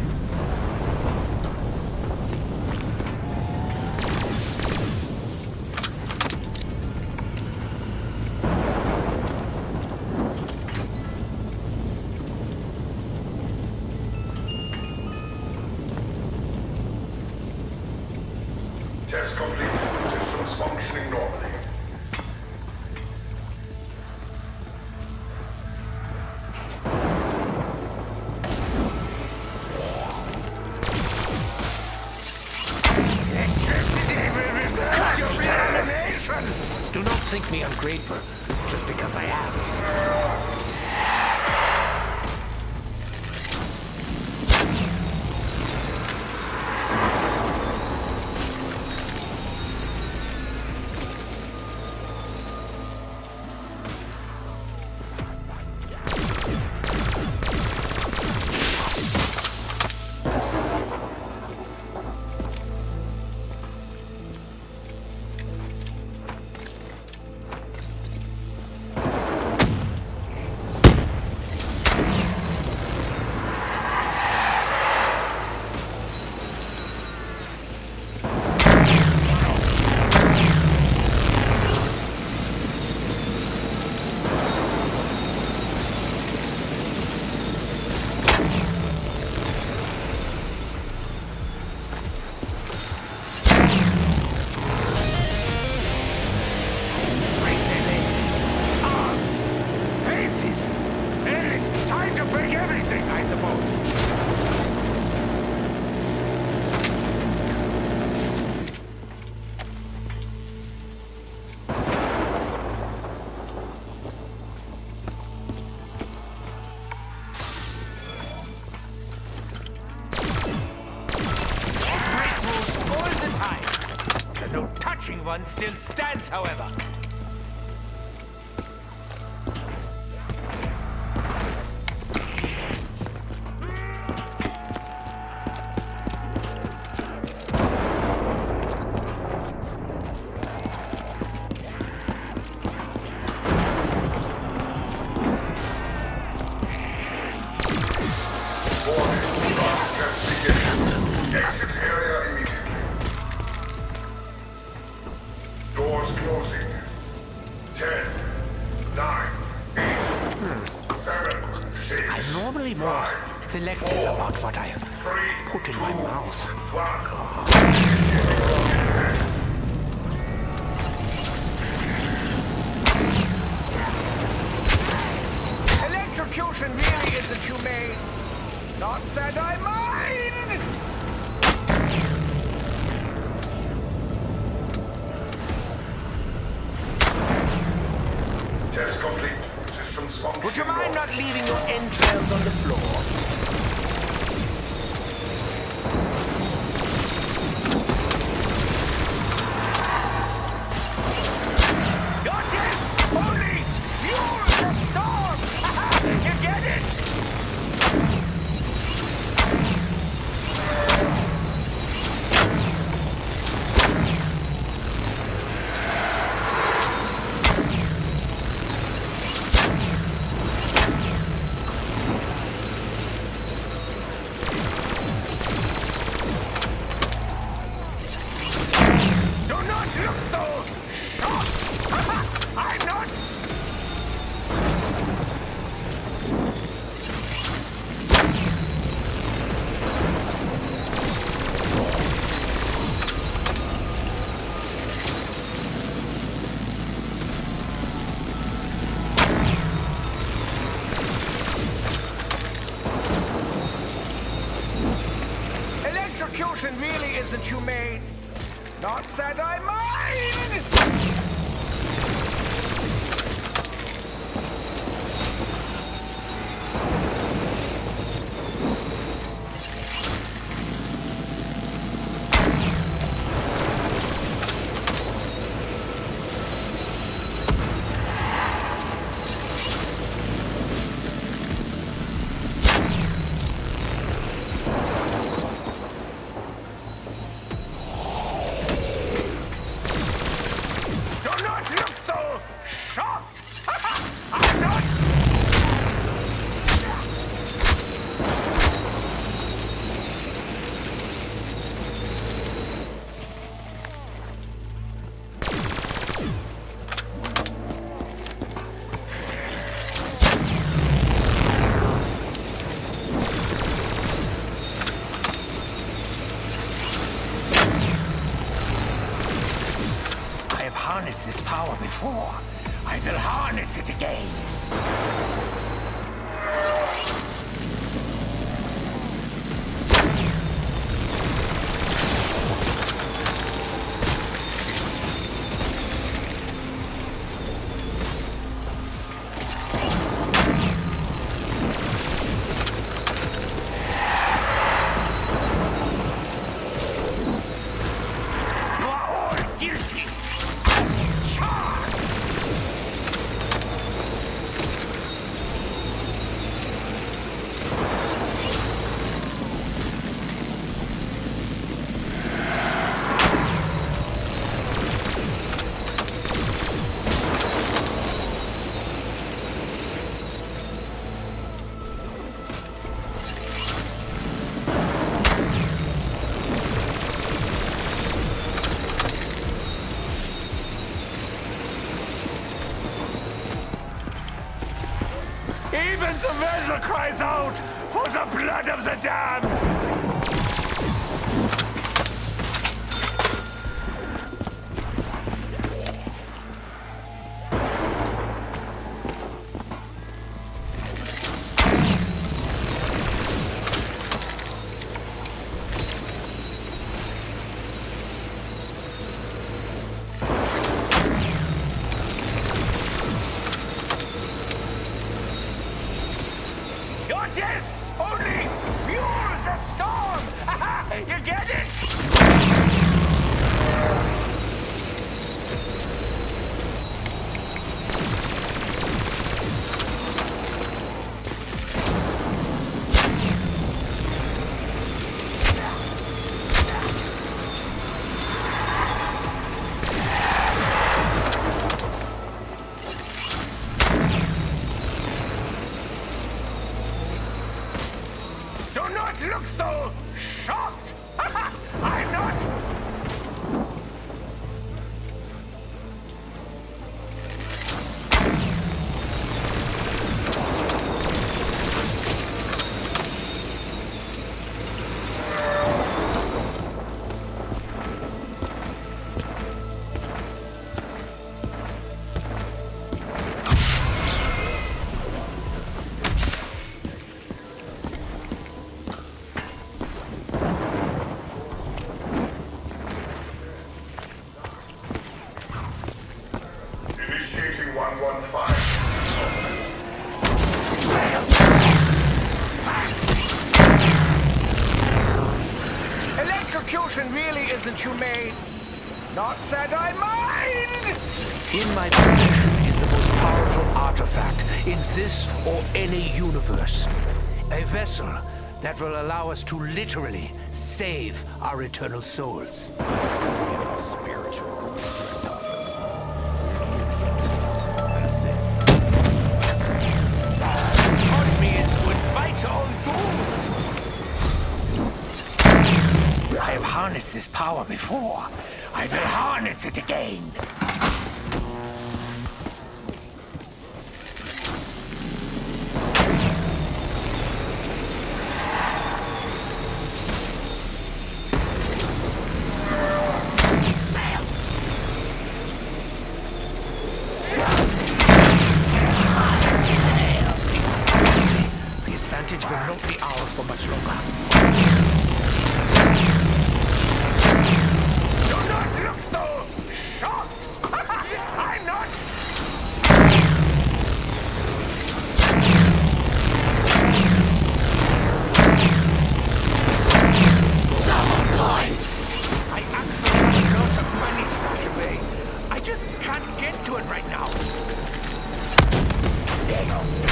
Test complete. Systems functioning normally. Electricity will reverse your reanimation. Do not think me ungrateful, just because I am. One still stands, however. Exit area immediately. Doors closing. 10, 9, 8, 7, 6. I'm normally more selective about what I put in my mouth. Electrocution really isn't humane. Not said I mind. Test complete. Systems functioning. Would you mind not leaving your entrails on the floor? You're dead! Only fuel the storm! You get it? Electrocution really isn't humane. Not said I mind! harnessed this power before. I will harness it again. Even the vessel cries out for the blood of the damned! Your death only fuels the storm! You get it? Do not look so shocked! I'm not! Initiating 115. Electrocution really isn't humane. Not that I mind! In my possession is the most powerful artifact in this or any universe. A vessel that will allow us to literally save our eternal souls. Spiritual. That's it. Taught me is to invite your own doom. I have harnessed this power before. I will harness it again. The advantage will not be ours for much longer. Do not look so shocked! I'm not! Double points! I actually have a lot of money stashed away. I just can't get to it right now. There you go.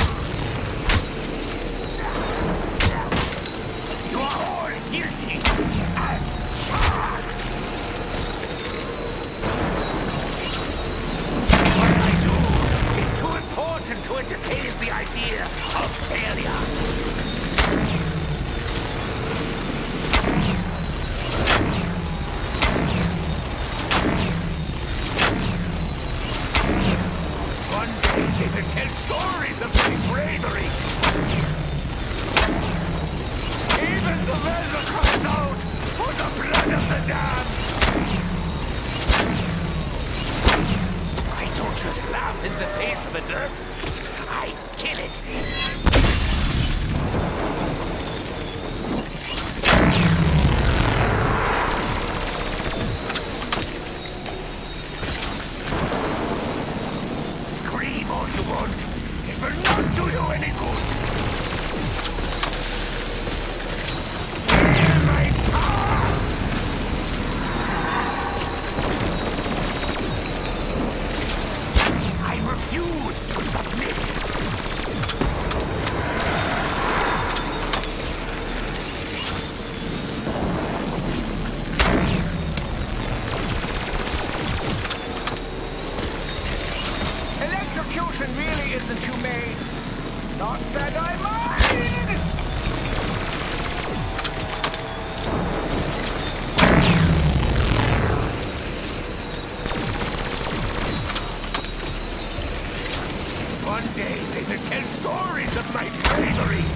You are all guilty as charged! What I do is too important to entertain the idea of failure. One day they will tell stories of my bravery. Even the vessel cries out for the blood of the damned! in the face of adversity, I kill it. Scream all you want. It will not do you any good. Feel my power! I refuse to submit. Electrocution really isn't humane. Not said I mind! One day they will tell stories of my bravery.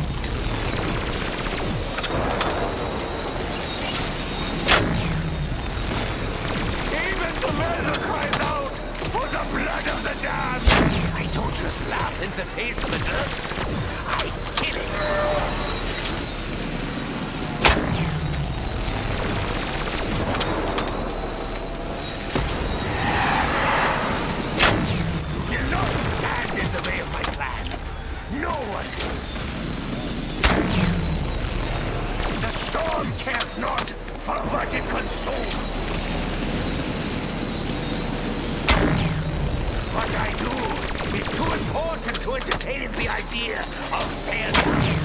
Even the weather cries out for the blood of the damned. I don't just laugh in the face of adversity. I kill it. No one! The storm cares not for what it consumes. What I do is too important to entertain the idea of failure.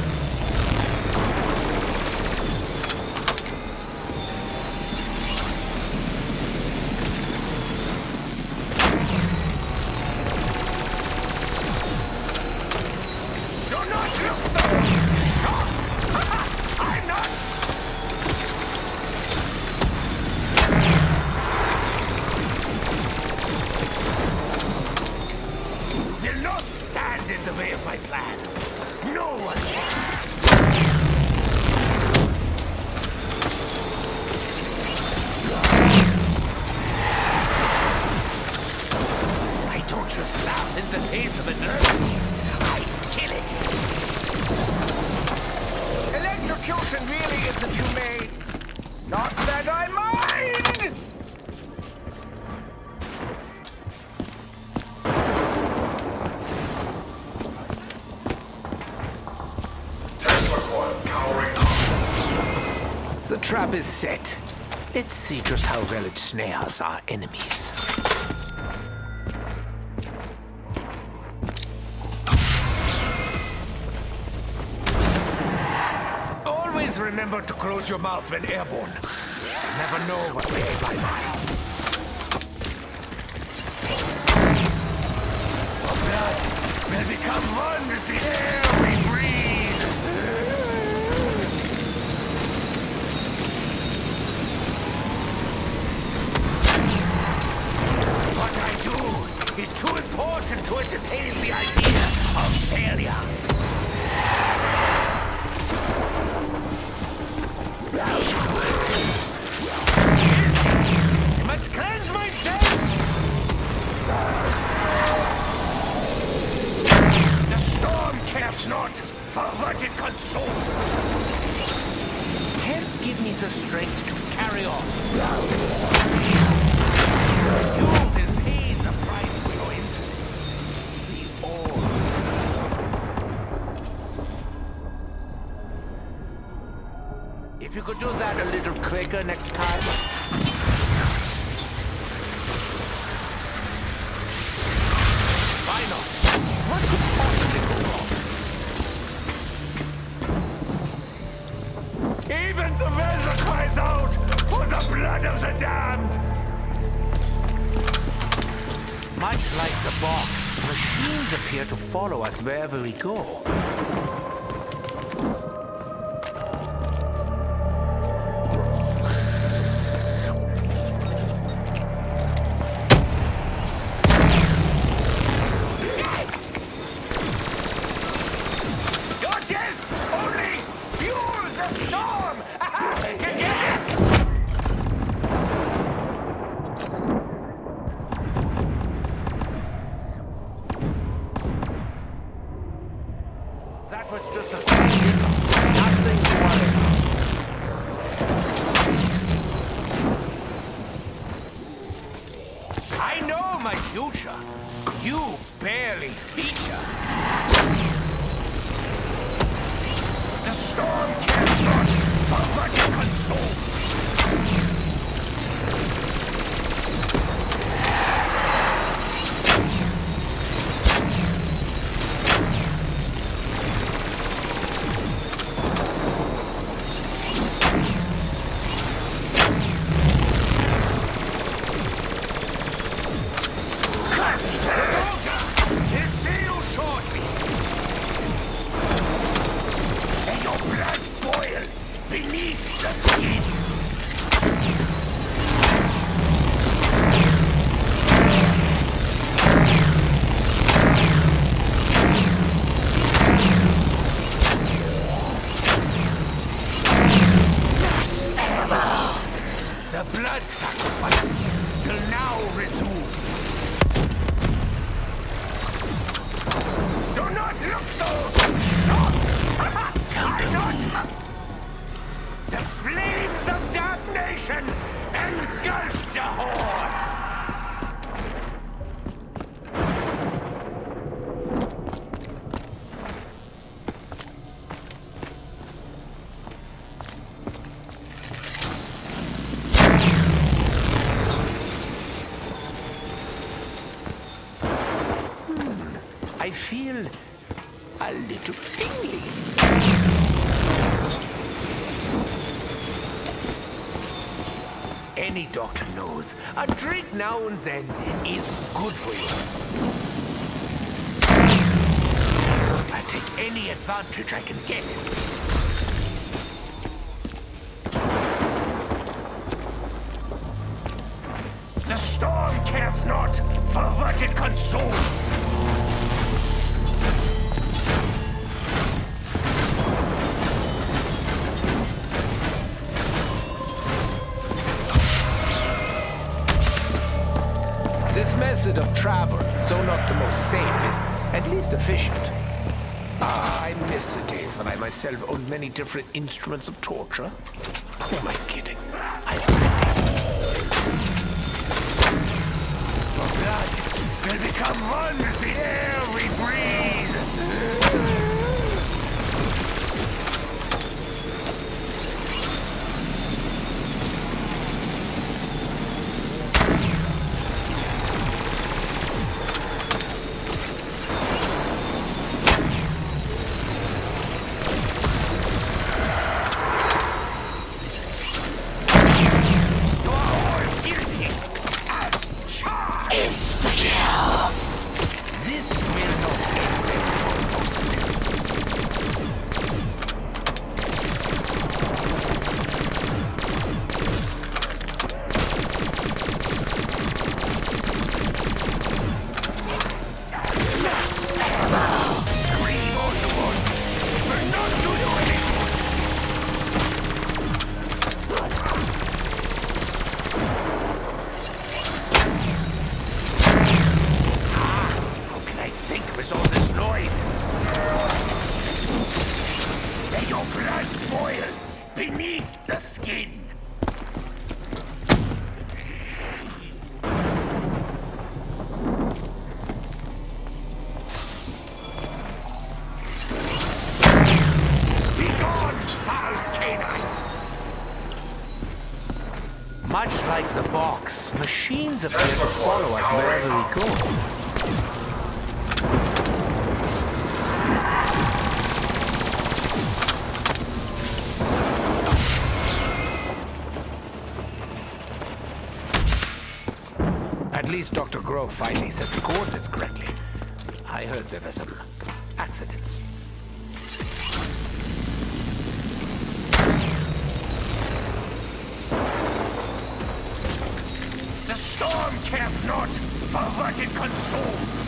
In the way of my plans. No one I don't just laugh in the face of adversity. I kill it. Electrocution really isn't humane. Not that I mind! The trap is set. Let's see just how well it snares our enemies. Always remember to close your mouth when airborne. You never know what may lie by. Our blood will become one with the air we breathe. Is too important to entertain the idea of failure. I must cleanse myself! The storm cares not for what it consumes. Help give me the strength to carry on. You will pay the price. If you could do that a little quicker next time. Why not? What could possibly go wrong? Even the weather cries out for the blood of the damned! Much like the box, machines appear to follow us wherever we go. I know my future. You barely feature. The storm cares not for what it consumes. I feel a little tingly. Any doctor knows a drink now and then is good for you. I take any advantage I can get. The storm cares not for what it consumes. This method of travel, though not the most safe, is at least efficient. Ah, I miss the days when I myself owned many different instruments of torture. Who am I kidding? Our blood will become one with the air we breathe. Beneath the skin. Begone, foul canine! Much like the box, machines appear to follow us wherever we go. At least Dr. Grove finally set the coordinates correctly. I heard there were some accidents. The storm cares not for what it consumes.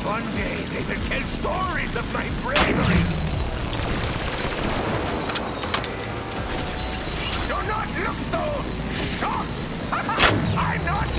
One day they will tell stories of my bravery. Do not look so shocked! I'm not!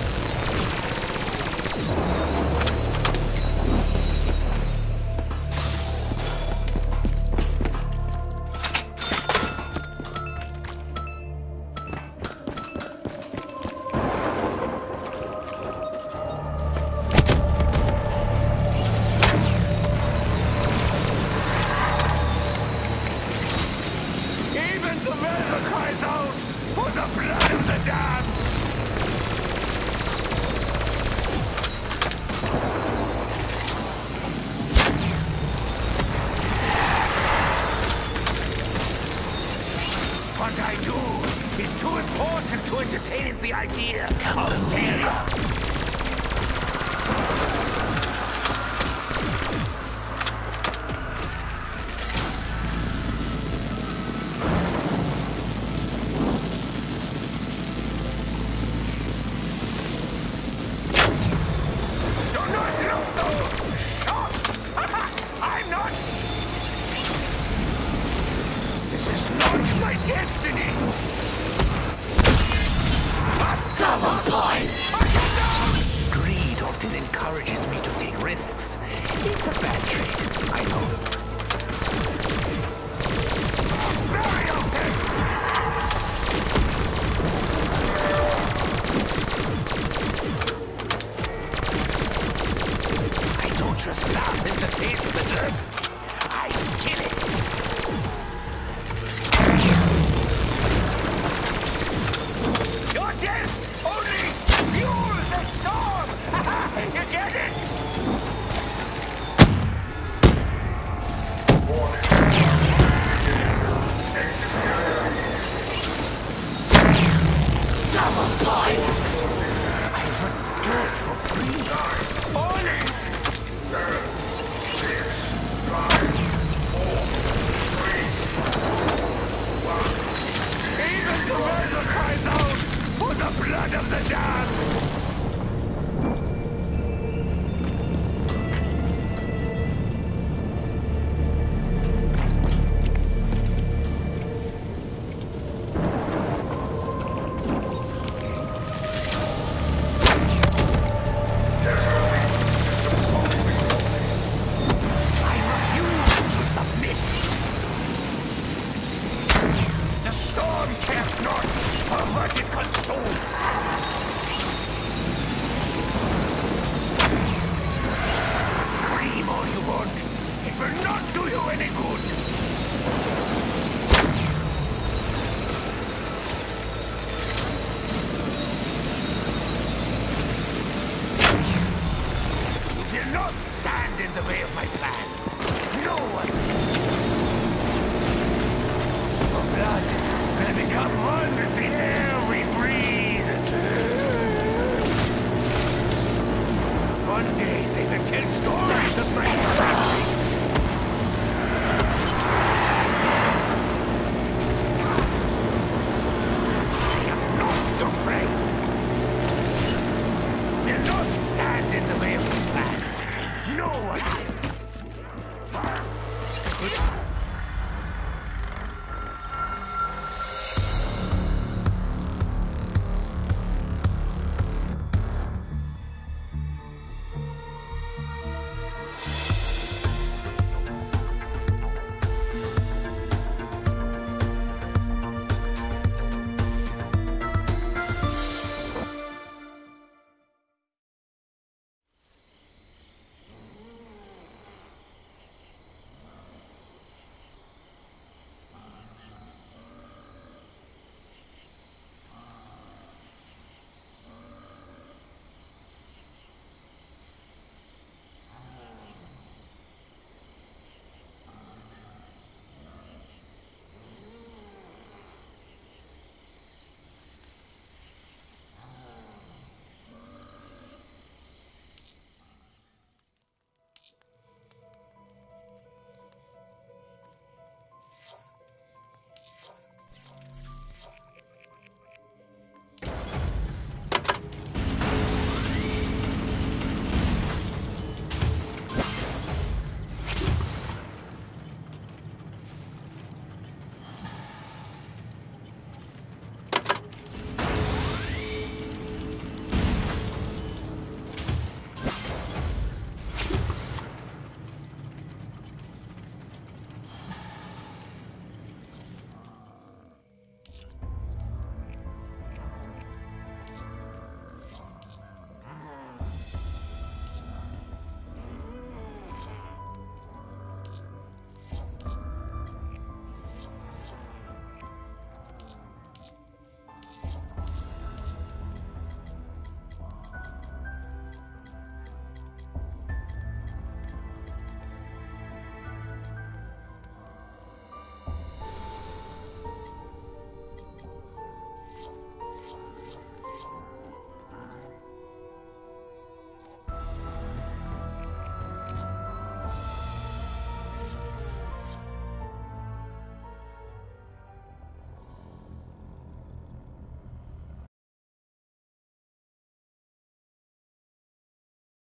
Cries out for the blood of the damned! What I do is too important to entertain the idea of failure. My destiny! Double points! Greed often encourages me to take risks. It's a bad trait, I know. Very open! I don't just laugh in the face of the dirt. I kill it! Your death only fuels the storm! You get it? Double points! I've a dirt for free. On it! 7, 6, 5, 4, 3, 1. Even the weather cries out for the blood of the damned! The storm cares not for what it consumes! Scream all you want, it will not do you any good! You will not stand in the way of my plans! No one! Blood will become one with the air we breathe. One day they will tell stories of my